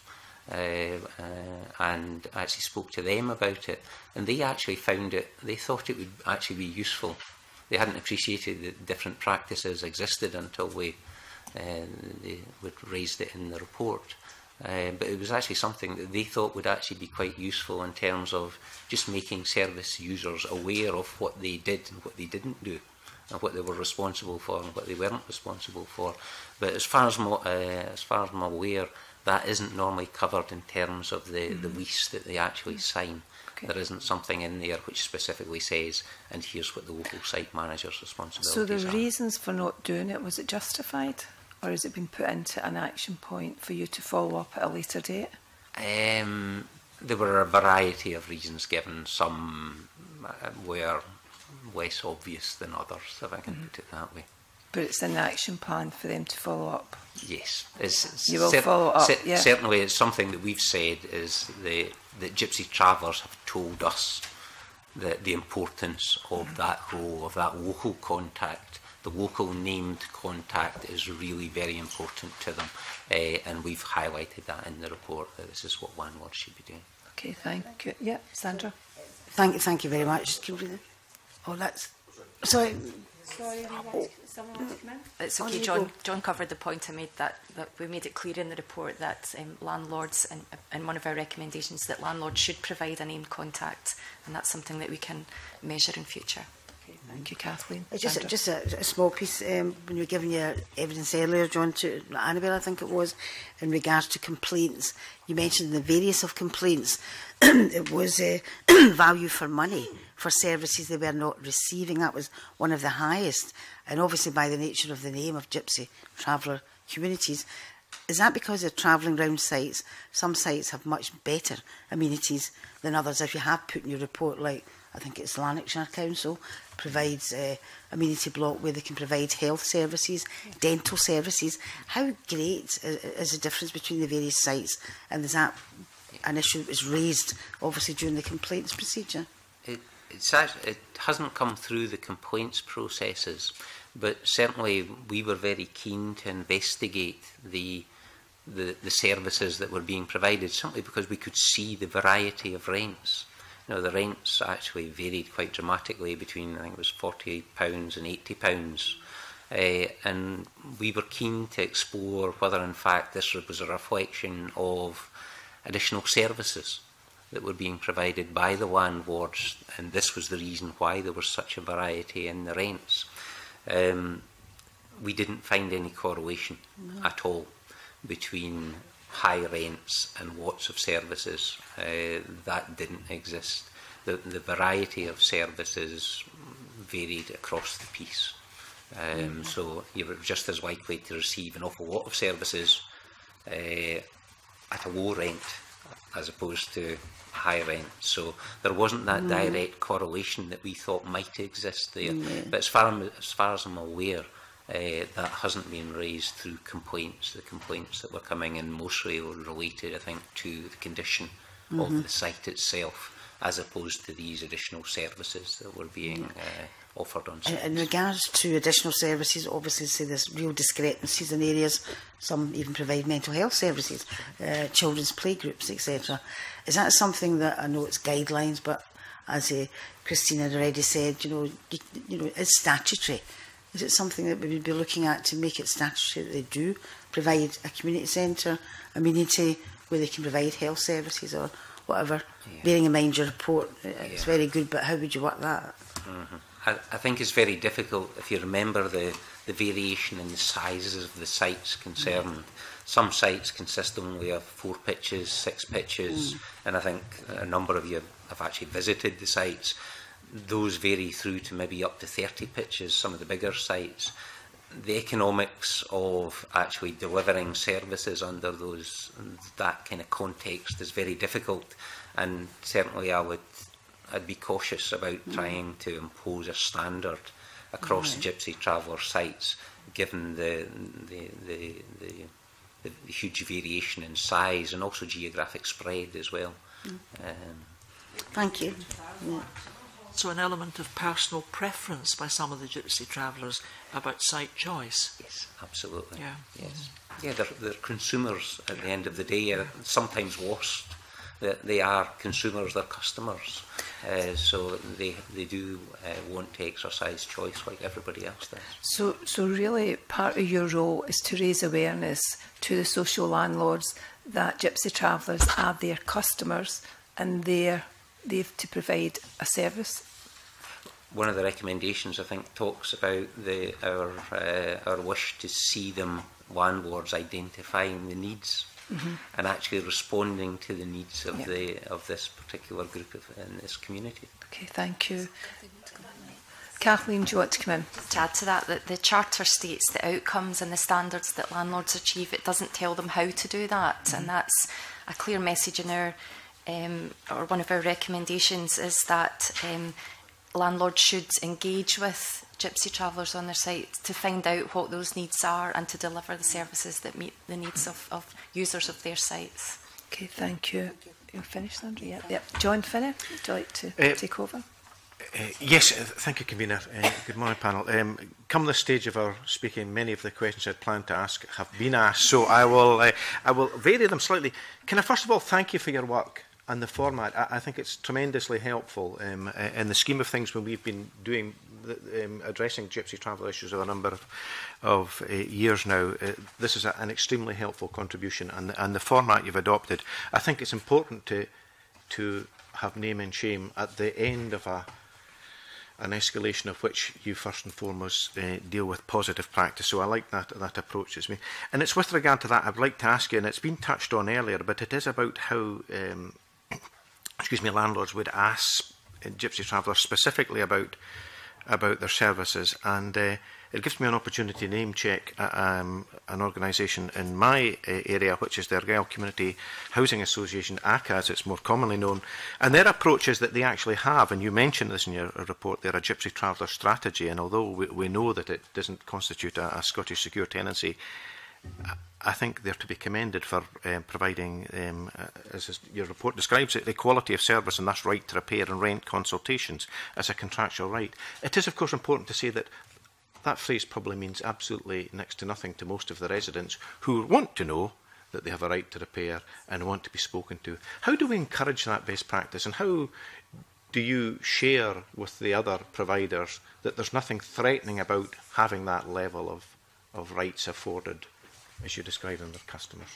and actually spoke to them about it, and they actually found it, they thought it would actually be useful. They hadn't appreciated that different practices existed until they raised it in the report. But it was actually something that they thought would actually be quite useful in terms of just making service users aware of what they did and what they didn't do, and what they were responsible for and what they weren't responsible for. But as far as I'm aware, that isn't normally covered in terms of the lease that they actually sign. Okay. There isn't something in there which specifically says, and here's what the local site manager's responsibilities are. So the reasons for not doing it, was it justified? Or has it been put into an action point for you to follow up at a later date? There were a variety of reasons given. Some were less obvious than others, if I can put it that way. But it's in the action plan for them to follow up? Yes. You will follow up, yeah? Certainly it's something that we've said is that gypsy travellers have told us the importance of that role, of that local contact. The local named contact is really very important to them, and we've highlighted that in the report, that this is what landlords should be doing. Okay, thank you. Yeah, Sandra. Thank you very much. Oh, that's... Sorry. Someone wants to come in? It's okay, John covered the point I made, that we made it clear in the report that landlords, in one of our recommendations, that landlords should provide a named contact, and that's something that we can measure in future. Okay, thank you, Kathleen. Just a small piece, when you were giving your evidence earlier, John, to Annabelle, I think it was, in regards to complaints. You mentioned the various of complaints. It was value for money for services they were not receiving. That was one of the highest. And obviously by the nature of the name of Gypsy Traveller Communities, is that because they're travelling round sites? Some sites have much better amenities than others. If you have put in your report, like I think it's Lanarkshire Council provides amenity block where they can provide health services, dental services. How great is the difference between the various sites? And is that an issue that was raised, obviously, during the complaints procedure? It hasn't come through the complaints processes, but certainly we were very keen to investigate the services that were being provided, simply because we could see the variety of rents. You know, the rents actually varied quite dramatically between, I think it was £48 and £80. And we were keen to explore whether in fact this was a reflection of additional services that were being provided by the landlords, and this was the reason why there was such a variety in the rents. We didn't find any correlation at all between high rents and lots of services. That didn't exist. The variety of services varied across the piece. So you were just as likely to receive an awful lot of services at a low rent as opposed to high rent. So there wasn't that direct correlation that we thought might exist there. But as far as I'm aware, that hasn't been raised through complaints. The complaints that were coming in mostly were related, I think, to the condition of the site itself, as opposed to these additional services that were being offered on site. In regards to additional services, obviously say there's real discrepancies in areas. Some even provide mental health services, children's playgroups, etc. Is that something that, I know it's guidelines, but as Christine had already said, you know, it's statutory. Is it something that we would be looking at to make it statutory that they do provide a community centre, amenity, where they can provide health services or whatever? Bearing in mind your report, it's very good, but how would you work that? I think it's very difficult if you remember the variation in the sizes of the sites concerned. Some sites consist only of 4 pitches, 6 pitches, and I think a number of you have actually visited the sites. Those vary through to maybe up to 30 pitches, some of the bigger sites. The economics of actually delivering services under that kind of context is very difficult, and certainly I'd be cautious about trying to impose a standard across Gypsy Traveller sites, given the huge variation in size and also geographic spread as well. Thank you. So an element of personal preference by some of the Gypsy travellers about site choice. Yes, absolutely. Yeah. Yes. Yeah, they're consumers at the end of the day, sometimes lost. They are consumers, they're customers. So they do want to exercise choice like everybody else does. So really part of your role is to raise awareness to the social landlords that Gypsy travellers are their customers and they've to provide a service. One of the recommendations, I think, talks about our wish to see them, landlords, identifying the needs and actually responding to the needs of this particular group in this community. Okay, thank you. Kathleen, do you want to come in? To add to that, the Charter states the outcomes and the standards that landlords achieve. It doesn't tell them how to do that, and that's a clear message in our or one of our recommendations is that landlords should engage with Gypsy travellers on their site to find out what those needs are and to deliver the services that meet the needs of users of their sites. Okay, thank you. You're finished, Andrew? Yep. John Finney, would you like to take over? Yes, thank you, Convener. Good morning, panel. Come this stage of our speaking, many of the questions I'd planned to ask have been asked, so I will vary them slightly. Can I first of all thank you for your work and the format? I think it's tremendously helpful in the scheme of things when we've been doing addressing Gypsy travel issues over a number of years now. This is an extremely helpful contribution, and the format you've adopted. I think it's important to have name and shame at the end of an escalation of which you first and foremost deal with positive practice. So I like that approach. And it's with regard to that, I'd like to ask you, and it's been touched on earlier, but it is about how landlords would ask Gypsy travellers specifically about their services. And it gives me an opportunity to name check an organisation in my area, which is the Argyll Community Housing Association, ACA as it's more commonly known. And their approach is that they actually have, and you mentioned this in your report, they're a Gypsy traveller strategy, and although we know that it doesn't constitute a Scottish secure tenancy, I think they're to be commended for providing, as your report describes it, equality of service and thus right to repair and rent consultations as a contractual right. It is, of course, important to say that that phrase probably means absolutely next to nothing to most of the residents who want to know that they have a right to repair and want to be spoken to. How do we encourage that best practice, and how do you share with the other providers that there's nothing threatening about having that level of rights afforded, as you describe in their customers?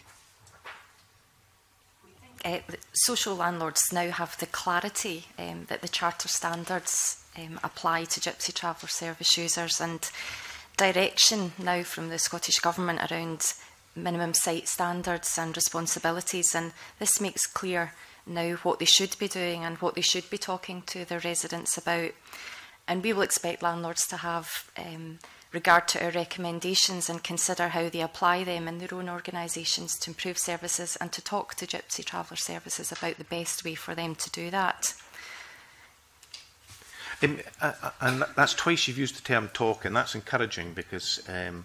Social landlords now have the clarity that the Charter standards apply to Gypsy Traveller service users, and direction now from the Scottish Government around minimum site standards and responsibilities, and this makes clear now what they should be doing and what they should be talking to their residents about. And we will expect landlords to have regard to our recommendations and consider how they apply them in their own organisations to improve services, and to talk to Gypsy Traveller services about the best way for them to do that. And that's twice you've used the term talk, and that's encouraging because,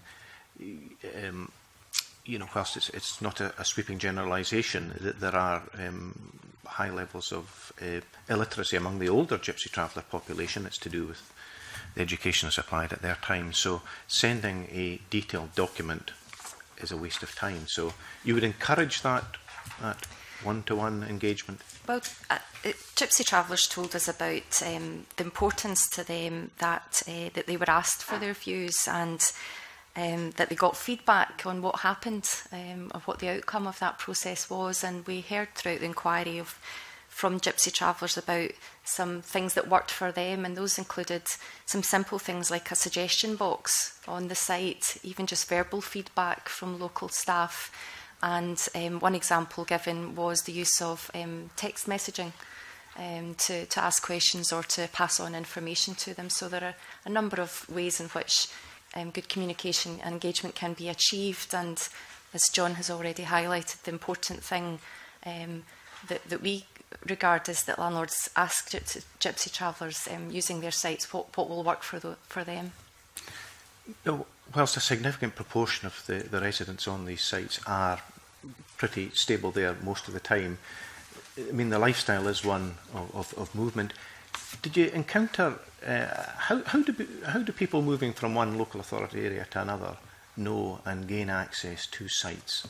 whilst it's not a sweeping generalisation, that there are high levels of illiteracy among the older Gypsy traveller population. It's to do with the education that's applied at their time. So sending a detailed document is a waste of time. So you would encourage that one-to-one engagement? Well, Gypsy Travellers told us about the importance to them that they were asked for their views, and that they got feedback on what happened, of what the outcome of that process was. And we heard throughout the inquiry from Gypsy Travellers about some things that worked for them, and those included some simple things like a suggestion box on the site, even just verbal feedback from local staff. And one example given was the use of text messaging to ask questions or to pass on information to them. So there are a number of ways in which good communication and engagement can be achieved. And as John has already highlighted, the important thing that we regard is that landlords ask Gypsy Travellers using their sites what will work for them. Whilst a significant proportion of the residents on these sites are pretty stable there most of the time, I mean, the lifestyle is one of movement. Did you encounter, how do people moving from one local authority area to another know and gain access to sites?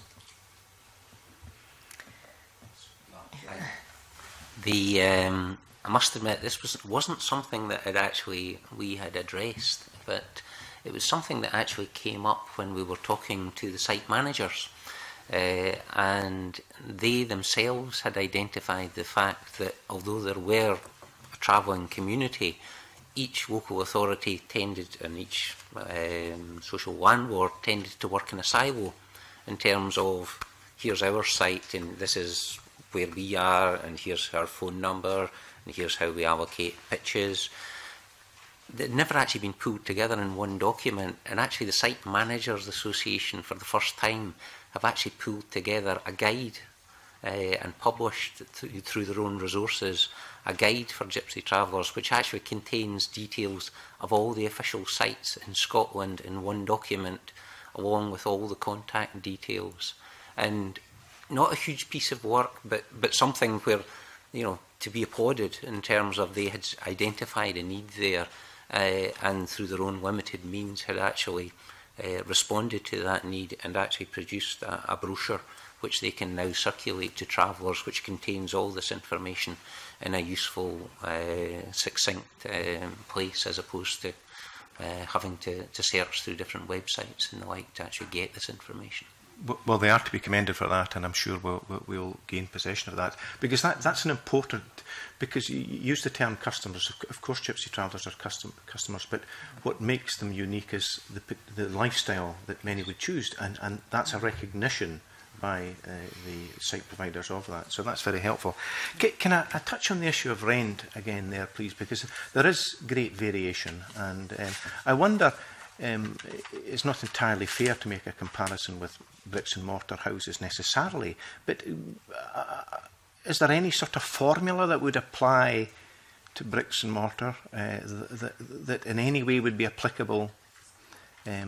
I must admit, this wasn't something that we had addressed, but it was something that actually came up when we were talking to the site managers, and they themselves had identified the fact that although there were a travelling community, each local authority tended, and each social landlord tended to work in a silo in terms of, here's our site and this is where we are, and here's our phone number, and here's how we allocate pitches. They'd never actually been pulled together in one document, and actually the Site Managers Association for the first time have actually pulled together a guide and published through their own resources a guide for Gypsy travellers, which actually contains details of all the official sites in Scotland in one document, along with all the contact details. And not a huge piece of work, but something where, to be applauded in terms of they had identified a need there, and through their own limited means had actually responded to that need and actually produced a brochure which they can now circulate to travellers, which contains all this information in a useful, succinct place, as opposed to having to search through different websites and the like to actually get this information. Well, they are to be commended for that, and I'm sure we'll gain possession of that, because that's an important. Because you use the term customers. Of course, Gypsy Travellers are customers, but what makes them unique is the lifestyle that many would choose, and that's a recognition by the site providers of that. So that's very helpful. Can I touch on the issue of rent again there, please? Because there is great variation, and I wonder. It's not entirely fair to make a comparison with bricks and mortar houses necessarily, but is there any sort of formula that would apply to bricks and mortar that in any way would be applicable? I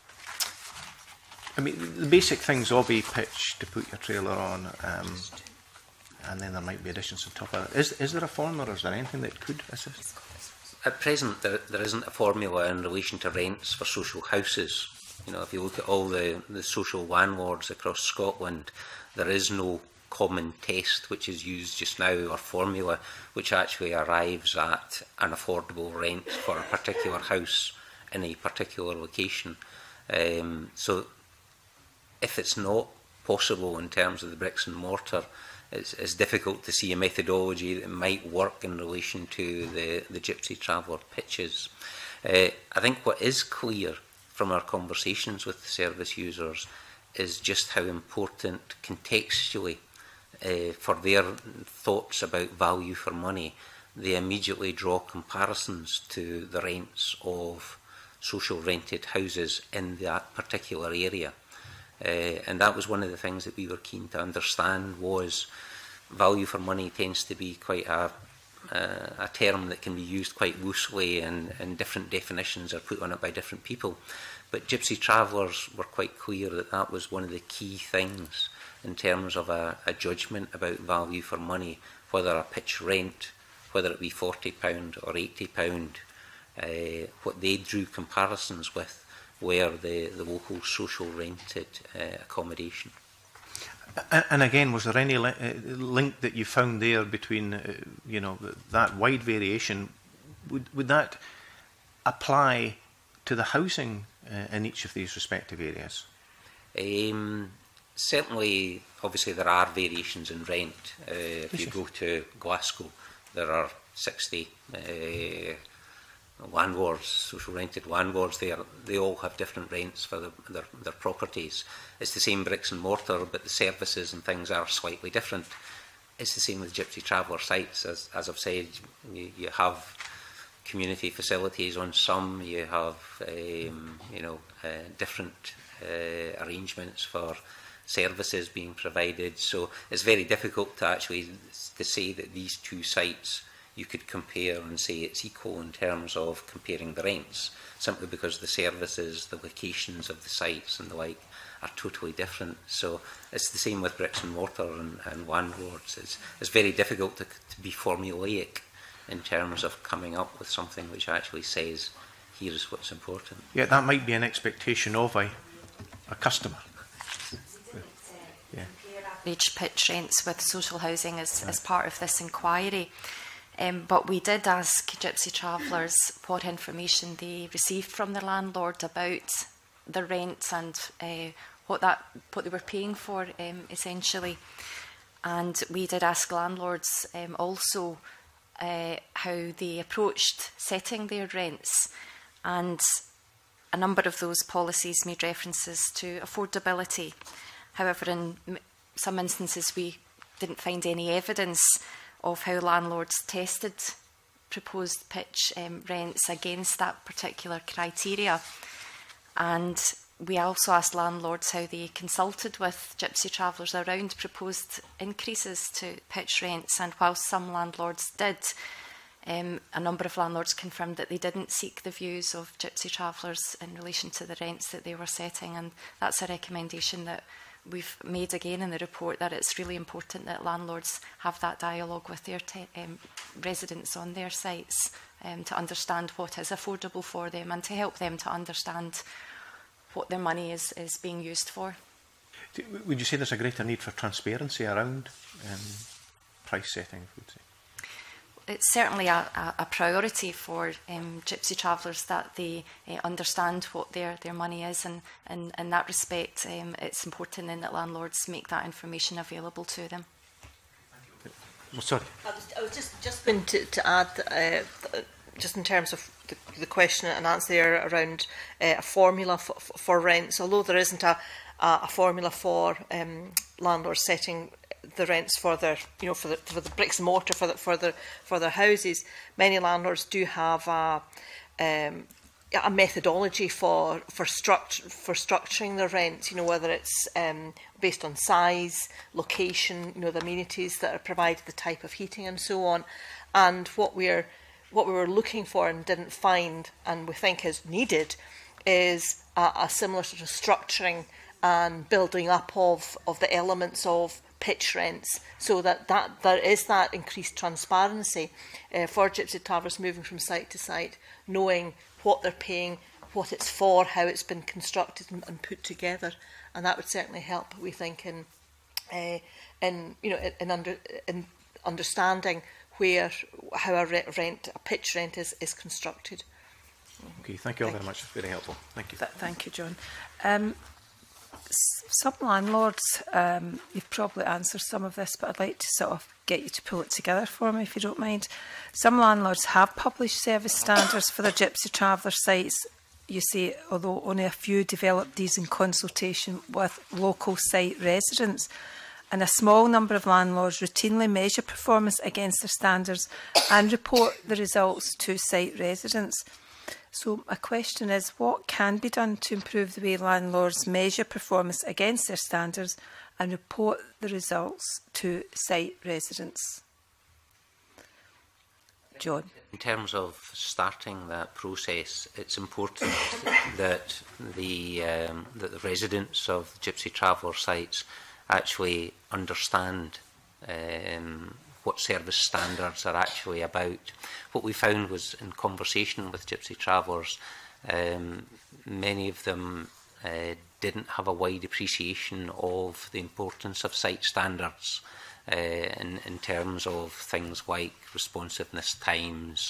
mean, the basic things will be pitch to put your trailer on, and then there might be additions on top of it. Is there a formula, or is there anything that could assist? At present, there isn't a formula in relation to rents for social houses. You know, if you look at all the social landlords across Scotland, there is no common test which is used just now, or formula which actually arrives at an affordable rent for a particular house in a particular location. So if it's not possible in terms of the bricks and mortar, it's difficult to see a methodology that might work in relation to the Gypsy Traveller pitches. I think what is clear from our conversations with the service users is just how important contextually for their thoughts about value for money, they immediately draw comparisons to the rents of social rented houses in that particular area. And that was one of the things that we were keen to understand, was value for money tends to be quite a term that can be used quite loosely, and different definitions are put on it by different people. But Gypsy Travellers were quite clear that that was one of the key things in terms of a judgment about value for money, whether a pitch rent, whether it be £40 or £80, what they drew comparisons with were the local social rented accommodation. And again, was there any link that you found there between, you know, that wide variation? Would that apply to the housing in each of these respective areas? Certainly, obviously, there are variations in rent. If you go to Glasgow, there are 60 landlords, social rented landlords there. They all have different rents for their properties. It's the same bricks and mortar, but the services and things are slightly different. It's the same with Gypsy Traveller sites. As I've said, you have community facilities on some, you have different arrangements for services being provided. So it's very difficult to actually say that these two sites you could compare and say it's equal in terms of comparing the rents, simply because the services, the locations of the sites and the like are totally different. So it's the same with bricks and mortar and landlords. It's very difficult to be formulaic in terms of coming up with something which actually says, here's what's important. Yeah, that might be an expectation of a customer. Yeah. Average pitch rents with social housing as part of this inquiry. But we did ask Gypsy Travellers what information they received from their landlord about the rents and what they were paying for, essentially. And we did ask landlords also how they approached setting their rents, and a number of those policies made references to affordability. However, in some instances we didn't find any evidence of how landlords tested proposed pitch rents against that particular criteria. And we also asked landlords how they consulted with Gypsy Travellers around proposed increases to pitch rents, and whilst some landlords did, a number of landlords confirmed that they didn't seek the views of Gypsy Travellers in relation to the rents that they were setting. And that's a recommendation that we've made again in the report, that it's really important that landlords have that dialogue with their residents on their sites to understand what is affordable for them and to help them to understand what their money is being used for. Would you say there's a greater need for transparency around price setting? it's certainly a priority for Gypsy travellers that they understand what their money is, and in that respect, it's important then that landlords make that information available to them. Well, sorry. I was just going to add, just in terms of the question and answer there around a formula for rents, although there isn't a formula for landlords setting the rents for their, for the bricks and mortar for their houses. Many landlords do have a methodology for structuring their rents. Whether it's based on size, location, the amenities that are provided, the type of heating, and so on. And what we were looking for and didn't find, and we think is needed, is a similar sort of structuring and building up of the elements of pitch rents, so that there is that increased transparency for Gypsy travellers moving from site to site, knowing what they're paying, what it's for, how it's been constructed and put together, and that would certainly help, we think, in understanding how a pitch rent is constructed. Okay, thank you all very much. Very helpful. Thank you. Thank you, John. Some landlords, you've probably answered some of this, but I'd like to sort of get you to pull it together for me, if you don't mind. Some landlords have published service standards for their Gypsy traveller sites. You say, although only a few developed these in consultation with local site residents, and a small number of landlords routinely measure performance against their standards and report the results to site residents. So my question is, what can be done to improve the way landlords measure performance against their standards and report the results to site residents? John. In terms of starting that process, it's important that the residents of Gypsy traveller sites actually understand what service standards are actually about. What we found was, in conversation with Gypsy travellers, many of them didn't have a wide appreciation of the importance of site standards in terms of things like responsiveness times,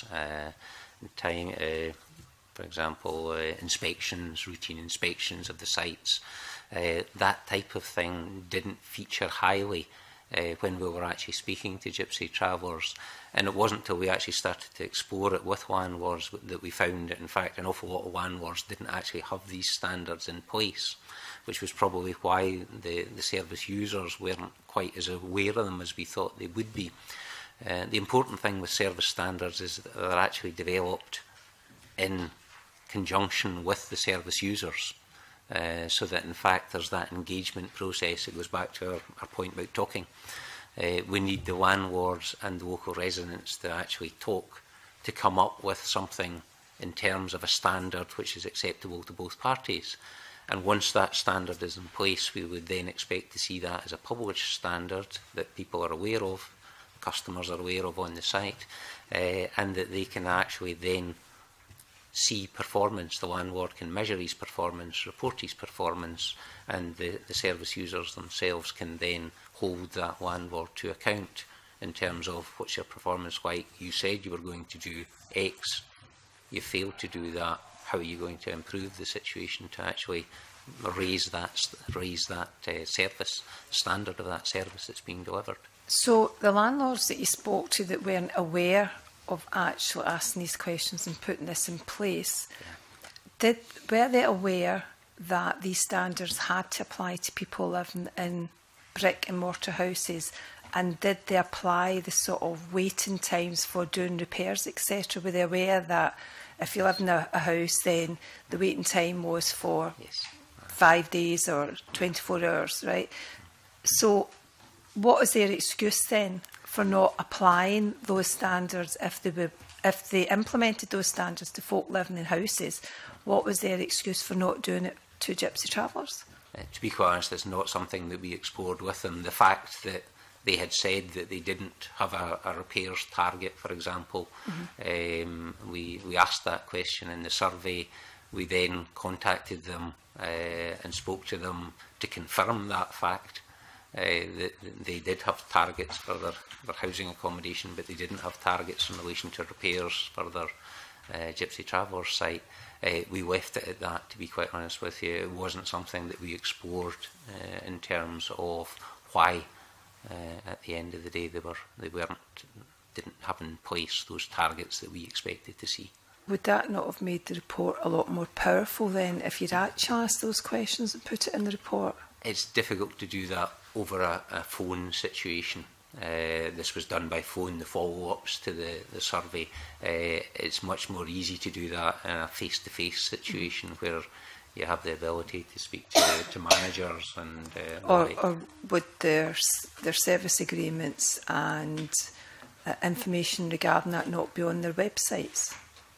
for example, inspections, routine inspections of the sites. That type of thing didn't feature highly when we were actually speaking to Gypsy travellers, and it wasn't until we actually started to explore it with landlords that we found that, in fact, an awful lot of landlords didn't actually have these standards in place, which was probably why the service users weren't quite as aware of them as we thought they would be. The important thing with service standards is that they're actually developed in conjunction with the service users. So that in fact there's that engagement process. It goes back to our point about talking. We need the landlords and the local residents to actually talk, to come up with something in terms of a standard which is acceptable to both parties. And once that standard is in place, we would then expect to see that as a published standard that people are aware of, customers are aware of on the site, and that they can actually then see performance. The landlord can measure his performance, report his performance, and the service users themselves can then hold that landlord to account in terms of what's your performance like. You said you were going to do X, you failed to do that. How are you going to improve the situation to actually raise that service standard of that service that's being delivered? So the landlords that you spoke to that weren't aware of actually asking these questions and putting this in place, were they aware that these standards had to apply to people living in brick and mortar houses, and did they apply the sort of waiting times for doing repairs, etc.? Were they aware that if you live in a house, then the waiting time was for 5 days or 24 hours, right? So what is their excuse then for not applying those standards? If they implemented those standards to folk living in houses, what was their excuse for not doing it to Gypsy travellers? To be quite honest, it's not something that we explored with them. The fact that they had said that they didn't have a repairs target, for example, we asked that question in the survey. We then contacted them and spoke to them to confirm that fact. They did have targets for their housing accommodation, but they didn't have targets in relation to repairs for their Gypsy Travellers site. We left it at that, to be quite honest with you. It wasn't something that we explored in terms of why, at the end of the day, didn't have in place those targets that we expected to see. Would that not have made the report a lot more powerful then, if you'd actually asked those questions and put it in the report? It's difficult to do that over a phone situation. This was done by phone, the follow-ups to the survey. It's much more easy to do that in a face-to-face situation where you have the ability to speak to managers and or would their service agreements and information regarding that not be on their websites?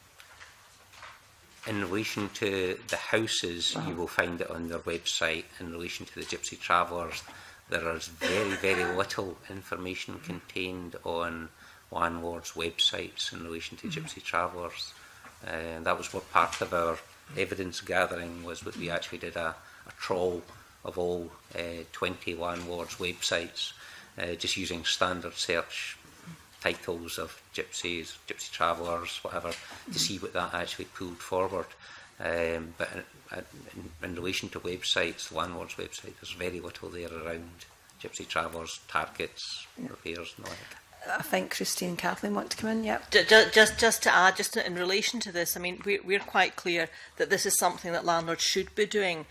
In relation to the houses, you will find it on their website. In relation to the Gypsy Travellers, there is very, very little information contained on landlords' websites in relation to Gypsy Travellers. That was what part of our evidence gathering was. That we actually did a trawl of all 20 landlords' websites, just using standard search titles of gypsies, Gypsy Travellers, whatever, to see what that actually pulled forward. But in relation to websites, landlords' website, there's very little there around Gypsy Travellers, targets, repairs and all that. I think Christine and Kathleen want to come in, yep. Just to add, just in relation to this, I mean, we're quite clear that this is something that landlords should be doing.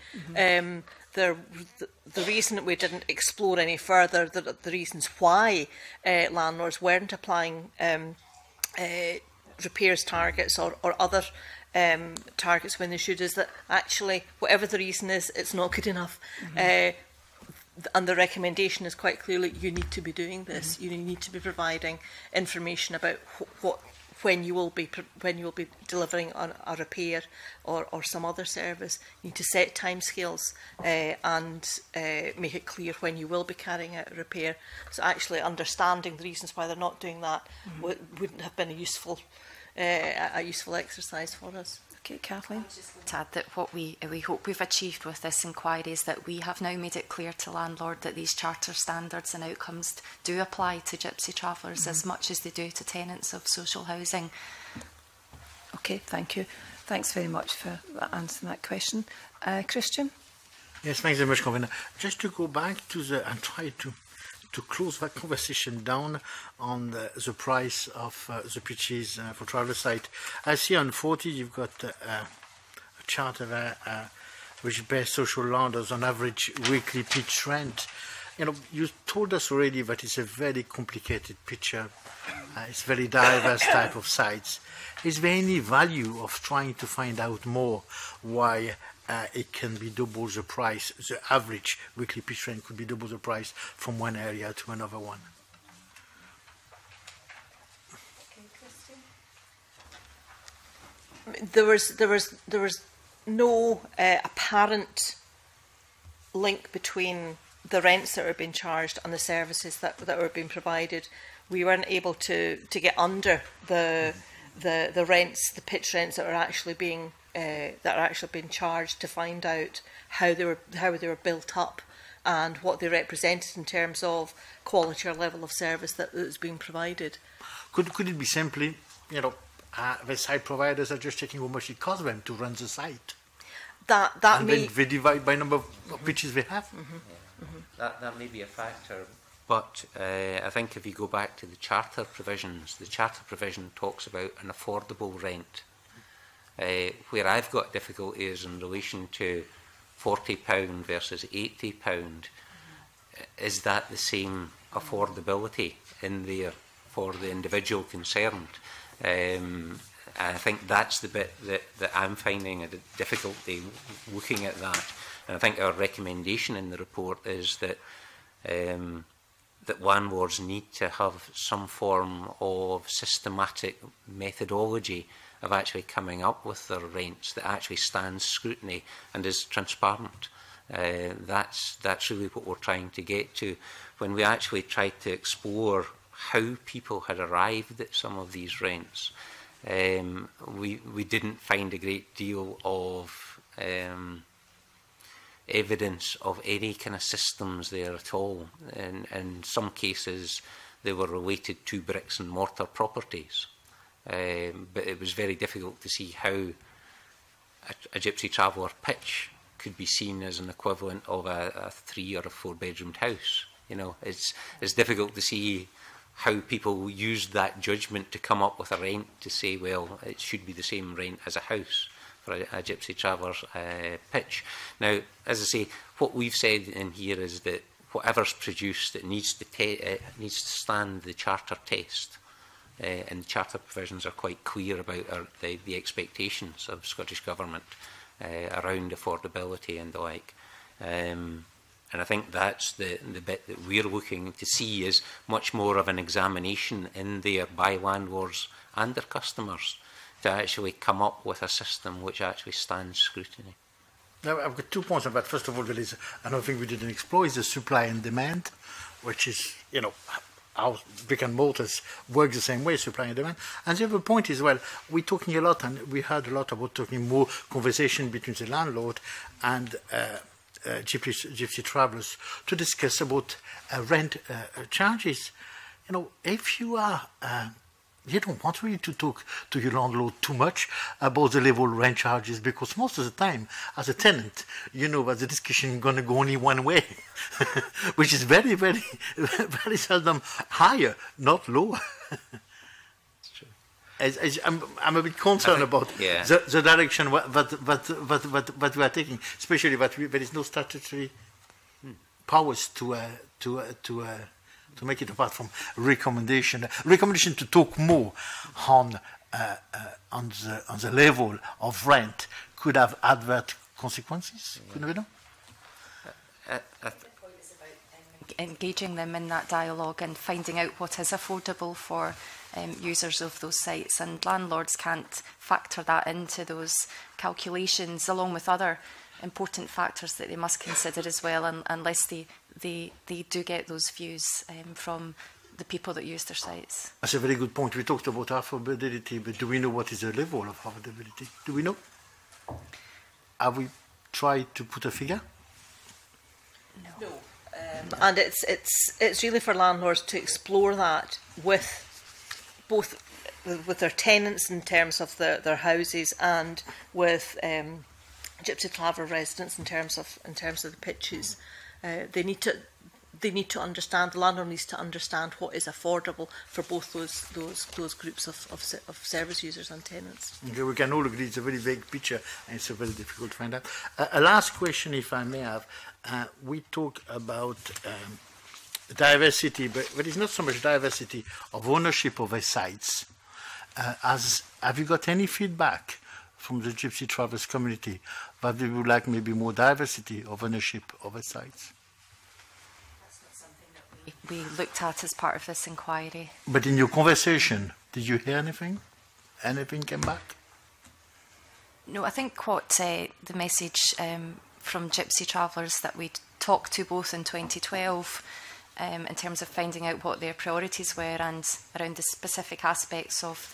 The reason that we didn't explore any further, the reasons why landlords weren't applying repairs targets or other targets when they should, is that actually, whatever the reason is, it's not good enough. And the recommendation is quite clearly, you need to be doing this. You need to be providing information about when you will be delivering on a repair or some other service. You need to set timescales and make it clear when you will be carrying out a repair. So actually understanding the reasons why they're not doing that wouldn't have been a useful exercise for us. Okay, Kathleen. To add that what we hope we've achieved with this inquiry is that we have now made it clear to landlord that these charter standards and outcomes do apply to Gypsy Travellers as much as they do to tenants of social housing. Okay, thank you. Thanks very much for answering that question. Christian? Yes, thanks very much, Convener. Just to go back to and try to close that conversation down on the price of the pitches for traveller site. I see on 40 you've got a chart there which bears social landers on average weekly pitch rent. You know, you told us already that it's a very complicated picture. It's very diverse type of sites. Is there any value of trying to find out more why it can be double the price, the average weekly pitch rent could be double the price from one area to another one? There was no apparent link between the rents that were being charged and the services that were being provided. We weren't able to get under the rents, the pitch rents that are actually being charged, to find out how they were built up and what they represented in terms of quality or level of service that was being provided. Could it be simply, you know, the site providers are just checking how much it costs them to run the site? Then they divide by number of pitches they have. That may be a factor, but I think if you go back to the charter provisions, the charter provision talks about an affordable rent. Where I've got difficulty is in relation to £40 versus £80. Is that the same affordability in there for the individual concerned? I think that's the bit that I'm finding a difficulty looking at that. And I think our recommendation in the report is that that landlords need to have some form of systematic methodology of actually coming up with their rents that actually stands scrutiny and is transparent. That's really what we're trying to get to. When we actually tried to explore how people had arrived at some of these rents, we didn't find a great deal of evidence of any kind of systems there at all. In some cases, they were related to bricks and mortar properties. But it was very difficult to see how a Gypsy Traveller pitch could be seen as an equivalent of a 3 or a 4 bedroomed house. You know, it's difficult to see how people used that judgment to come up with a rent to say, well, it should be the same rent as a house for a Gypsy Traveller's pitch. Now, as I say, what we've said in here is that whatever's produced, it needs to stand the charter test. And charter provisions are quite clear about the expectations of Scottish Government around affordability and the like. And I think that's the bit that we're looking to see is much more of an examination in there by landlords and their customers to actually come up with a system which actually stands scrutiny. Now, I've got 2 points on that. First of all, there is another thing we didn't explore is the supply and demand, which is, you know, how brick and mortars work the same way, supply and demand. And the other point is, well, we're talking a lot, and we heard a lot about talking more conversation between the landlord and gypsy travellers to discuss about rent charges. You know, if you are, you don't want really to talk to your landlord too much about the level rent charges, because most of the time, as a tenant, you know that the discussion is going to go only one way, which is very, very, very seldom higher, not lower. I'm a bit concerned about the direction that we are taking, especially that there is no statutory powers to make it apart from recommendation. Recommendation to talk more on the level of rent could have adverse consequences. Couldn't we know? Engaging them in that dialogue and finding out what is affordable for users of those sites, and landlords can't factor that into those calculations along with other important factors that they must consider as well, unless they do get those views from the people that use their sites. That's a very good point. We talked about affordability, but do we know what is the level of affordability? Do we know? Have we tried to put a figure? No. And it's really for landlords to explore that with both with their tenants in terms of their houses, and with Gypsy Traveller residents in terms of the pitches. They need to understand. The landlord needs to understand what is affordable for both those groups of service users and tenants. Okay, we can all agree it's a very vague picture, and it's very difficult to find out. A last question, if I may have. We talk about diversity, but it's not so much diversity of ownership of the sites. Have you got any feedback from the Gypsy Travellers community that they would like maybe more diversity of ownership of the sites? That's not something that we looked at as part of this inquiry. But in your conversation, did you hear anything? Anything came back? No, I think what the message from Gypsy Travellers that we talked to both in 2012 in terms of finding out what their priorities were and around the specific aspects of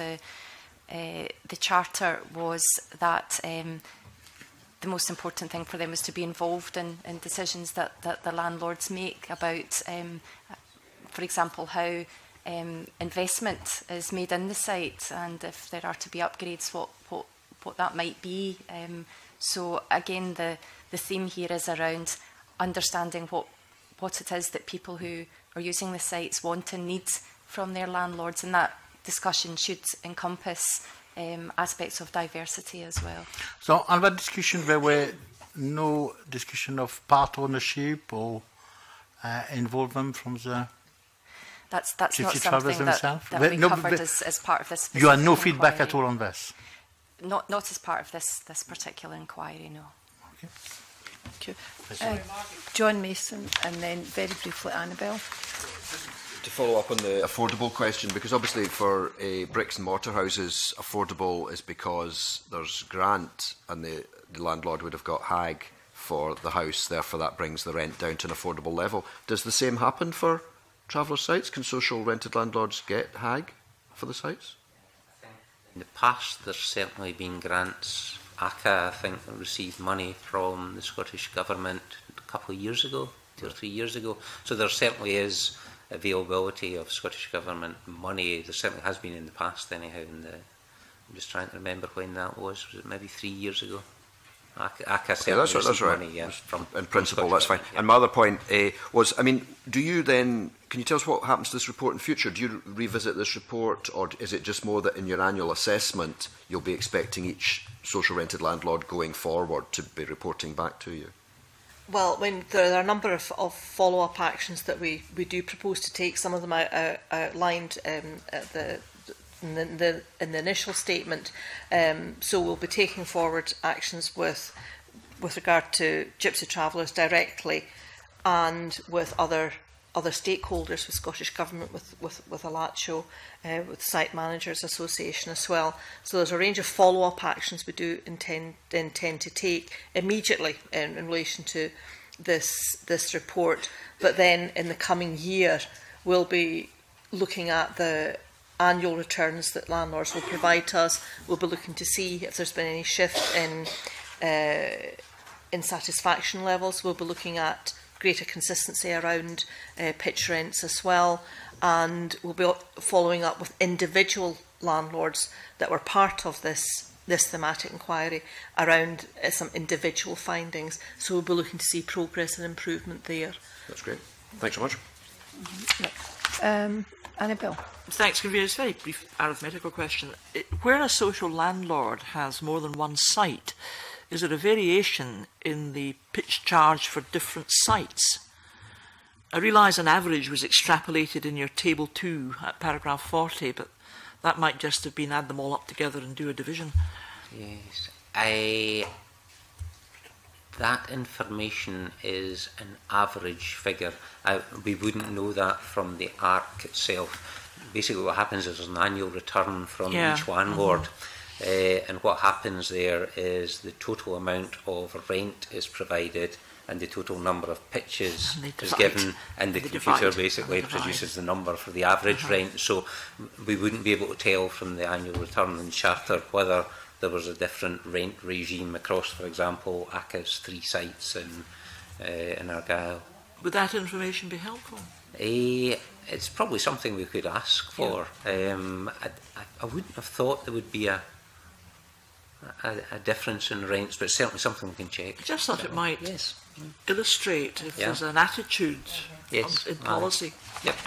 the charter was that the most important thing for them was to be involved in decisions that the landlords make about, for example, how investment is made in the site, and if there are to be upgrades, what that might be. So again, the theme here is around understanding what it is that people who are using the sites want and need from their landlords, and that discussion should encompass aspects of diversity as well. So on that discussion, there were no discussion of part ownership or involvement from the That's not Gypsy something that we covered as part of this. You had no feedback at all on this? Not as part of this particular inquiry, no. Okay. Thank you. John Mason, and then very briefly Annabelle. To follow up on the affordable question, because obviously for bricks and mortar houses, affordable is because there's grant and the landlord would have got HAG for the house, therefore that brings the rent down to an affordable level. Does the same happen for traveller sites? Can social rented landlords get HAG for the sites? In the past, there's certainly been grants ACA, I think, received money from the Scottish Government a couple of years ago, 2 or 3 years ago. So there certainly is availability of Scottish Government money. There certainly has been in the past anyhow. I'm just trying to remember when that was. Was it maybe 3 years ago? ACA certainly that's right. money, yeah, in principle, that's fine. Yeah. And my other point was, I mean, do you then, can you tell us what happens to this report in future? Do you revisit this report, or is it just more that in your annual assessment you'll be expecting each social rented landlord going forward to be reporting back to you? Well, when there are a number of follow-up actions that we do propose to take. Some of them are outlined at in the initial statement. So we'll be taking forward actions with regard to Gypsy Travellers directly, and with other stakeholders, with Scottish Government, with ALATSHO, with Site Managers Association as well. So there's a range of follow-up actions we do intend to take immediately in relation to this report. But then in the coming year, we'll be looking at the annual returns that landlords will provide to us. We'll be looking to see if there's been any shift in satisfaction levels. We'll be looking at greater consistency around pitch rents as well, and we'll be following up with individual landlords that were part of this thematic inquiry around some individual findings. So we'll be looking to see progress and improvement there. That's great. Thanks so much. Annabelle. Thanks, Convener. It's a very brief arithmetical question. Where a social landlord has more than one site, is there a variation in the pitch charge for different sites? I realise an average was extrapolated in your table 2 at paragraph 40, but that might just have been add them all up together and do a division. Yes, that information is an average figure. We wouldn't know that from the ARC itself. Basically what happens is there's an annual return from each landlord. And what happens there is the total amount of rent is provided and the total number of pitches is given, and the computer basically produces the number for the average rent. So we wouldn't be able to tell from the annual return and charter whether there was a different rent regime across, for example, ACA's 3 sites in Argyll. Would that information be helpful? It's probably something we could ask for. I wouldn't have thought there would be a difference in rents, but it's certainly something we can check. I just thought it might illustrate if there's an attitude in policy. Yep.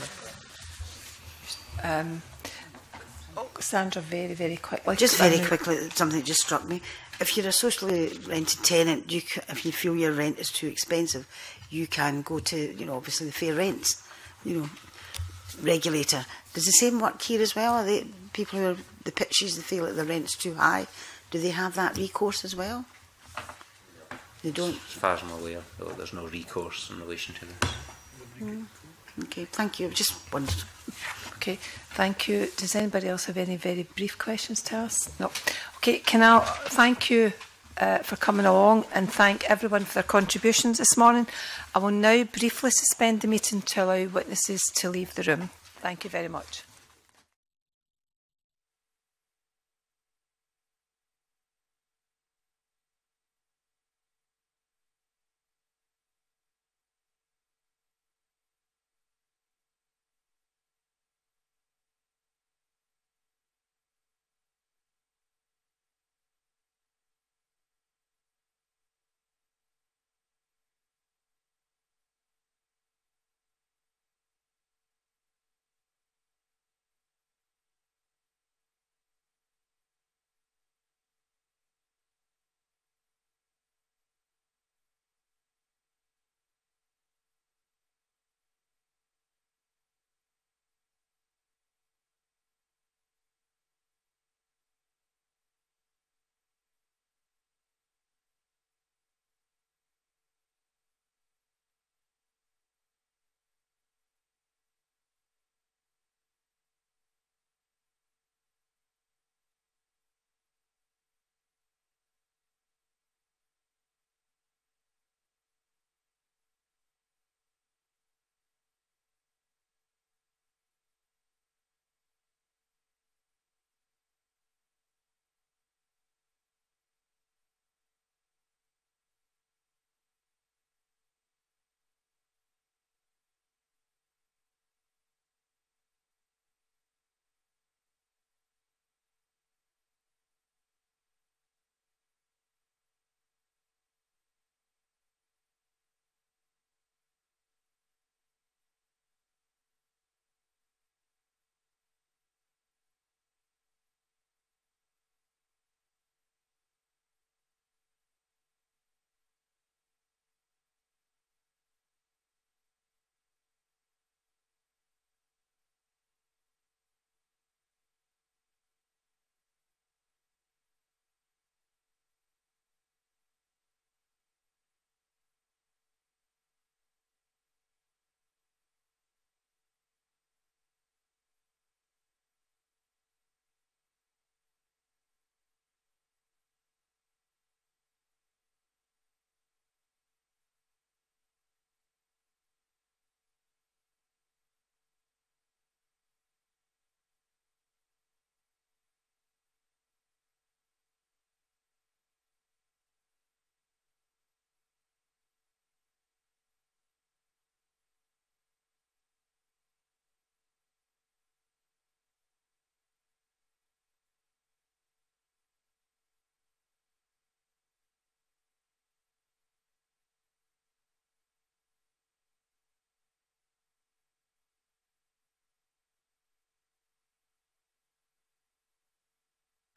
Sandra, very, very quickly. Just very quickly, something that just struck me. If you're a socially rented tenant, if you feel your rent is too expensive, you can go to, obviously the fair rents, regulator. Does the same work here as well? Are they people who are the pitches, they feel that the rent's too high? Do they have that recourse as well? They don't. As far as I'm aware, there's no recourse in relation to this. Okay, thank you. Just wondered. Okay, thank you. Does anybody else have any very brief questions to us? No. Okay, can I thank you for coming along and thank everyone for their contributions this morning. I will now briefly suspend the meeting to allow witnesses to leave the room. Thank you very much.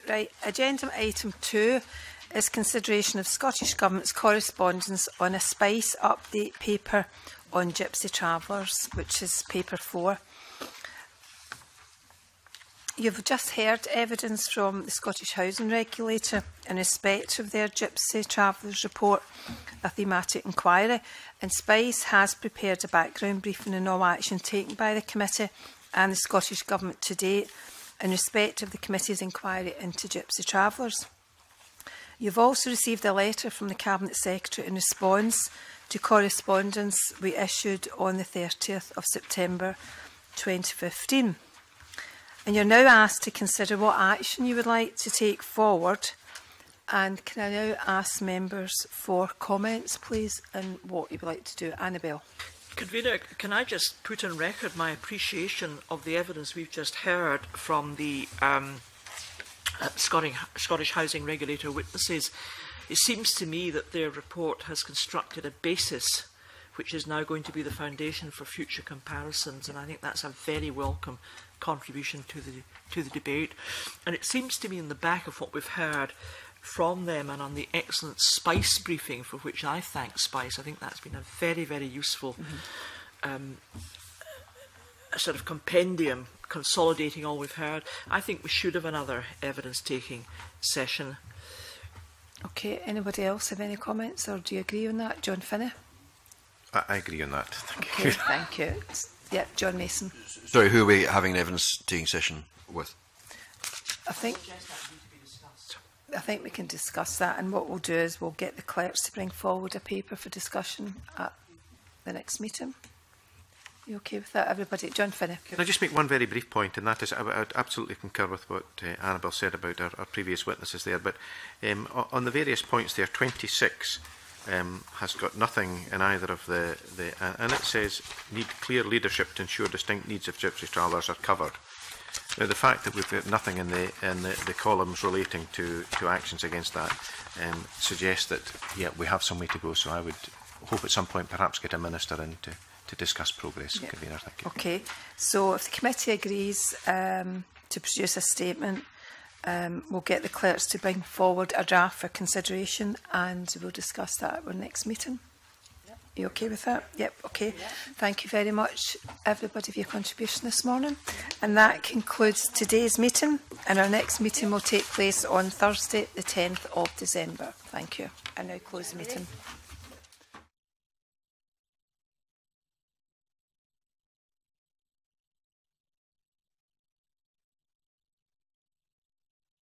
Right, agenda item 2 is consideration of Scottish Government's correspondence on a spice update paper on Gypsy Travellers, which is paper 4. You've just heard evidence from the Scottish Housing Regulator in respect of their Gypsy Travellers report, a thematic inquiry, and SPICE has prepared a background briefing on all action taken by the committee and the Scottish Government to date in respect of the committee's inquiry into Gypsy Travellers. You've also received a letter from the Cabinet Secretary in response to correspondence we issued on the 30th of September 2015. And you're now asked to consider what action you would like to take forward. And can I now ask members for comments, please, and what you would like to do? Annabelle. Convener, can I just put on record my appreciation of the evidence we've just heard from the Scottish Housing Regulator witnesses? It seems to me that their report has constructed a basis which is now going to be the foundation for future comparisons, and I think that's a very welcome contribution to the debate. And it seems to me, in the back of what we've heard from them and on the excellent SPICE briefing, for which I thank SPICE, I think that's been a very, very useful a sort of compendium consolidating all we've heard. I think we should have another evidence-taking session. Okay, anybody else have any comments, or do you agree on that? John Finney? I agree on that. Thank you. Thank you. Yeah, John Mason. Sorry, who are we having an evidence-taking session with? I think we can discuss that, and what we'll do is we'll get the clerks to bring forward a paper for discussion at the next meeting. You okay with that, everybody? John Finney. Can I just make one very brief point, and that is I would absolutely concur with what Annabelle said about our previous witnesses there, but on the various points there, 26 has got nothing in either of and it says need clear leadership to ensure distinct needs of Gypsy travellers are covered. Now, the fact that we've got nothing in the columns relating to actions against that suggests that, yeah, we have some way to go. So I would hope at some point perhaps get a minister in to discuss progress. Yeah. Convener, thank you. Okay, so if the committee agrees to produce a statement, we'll get the clerks to bring forward a draft for consideration, and we'll discuss that at our next meeting. Are you okay with that? Yep, okay. Yeah. Thank you very much, everybody, for your contribution this morning. And that concludes today's meeting, and our next meeting will take place on Thursday, the 10th of December. Thank you. I now close the meeting.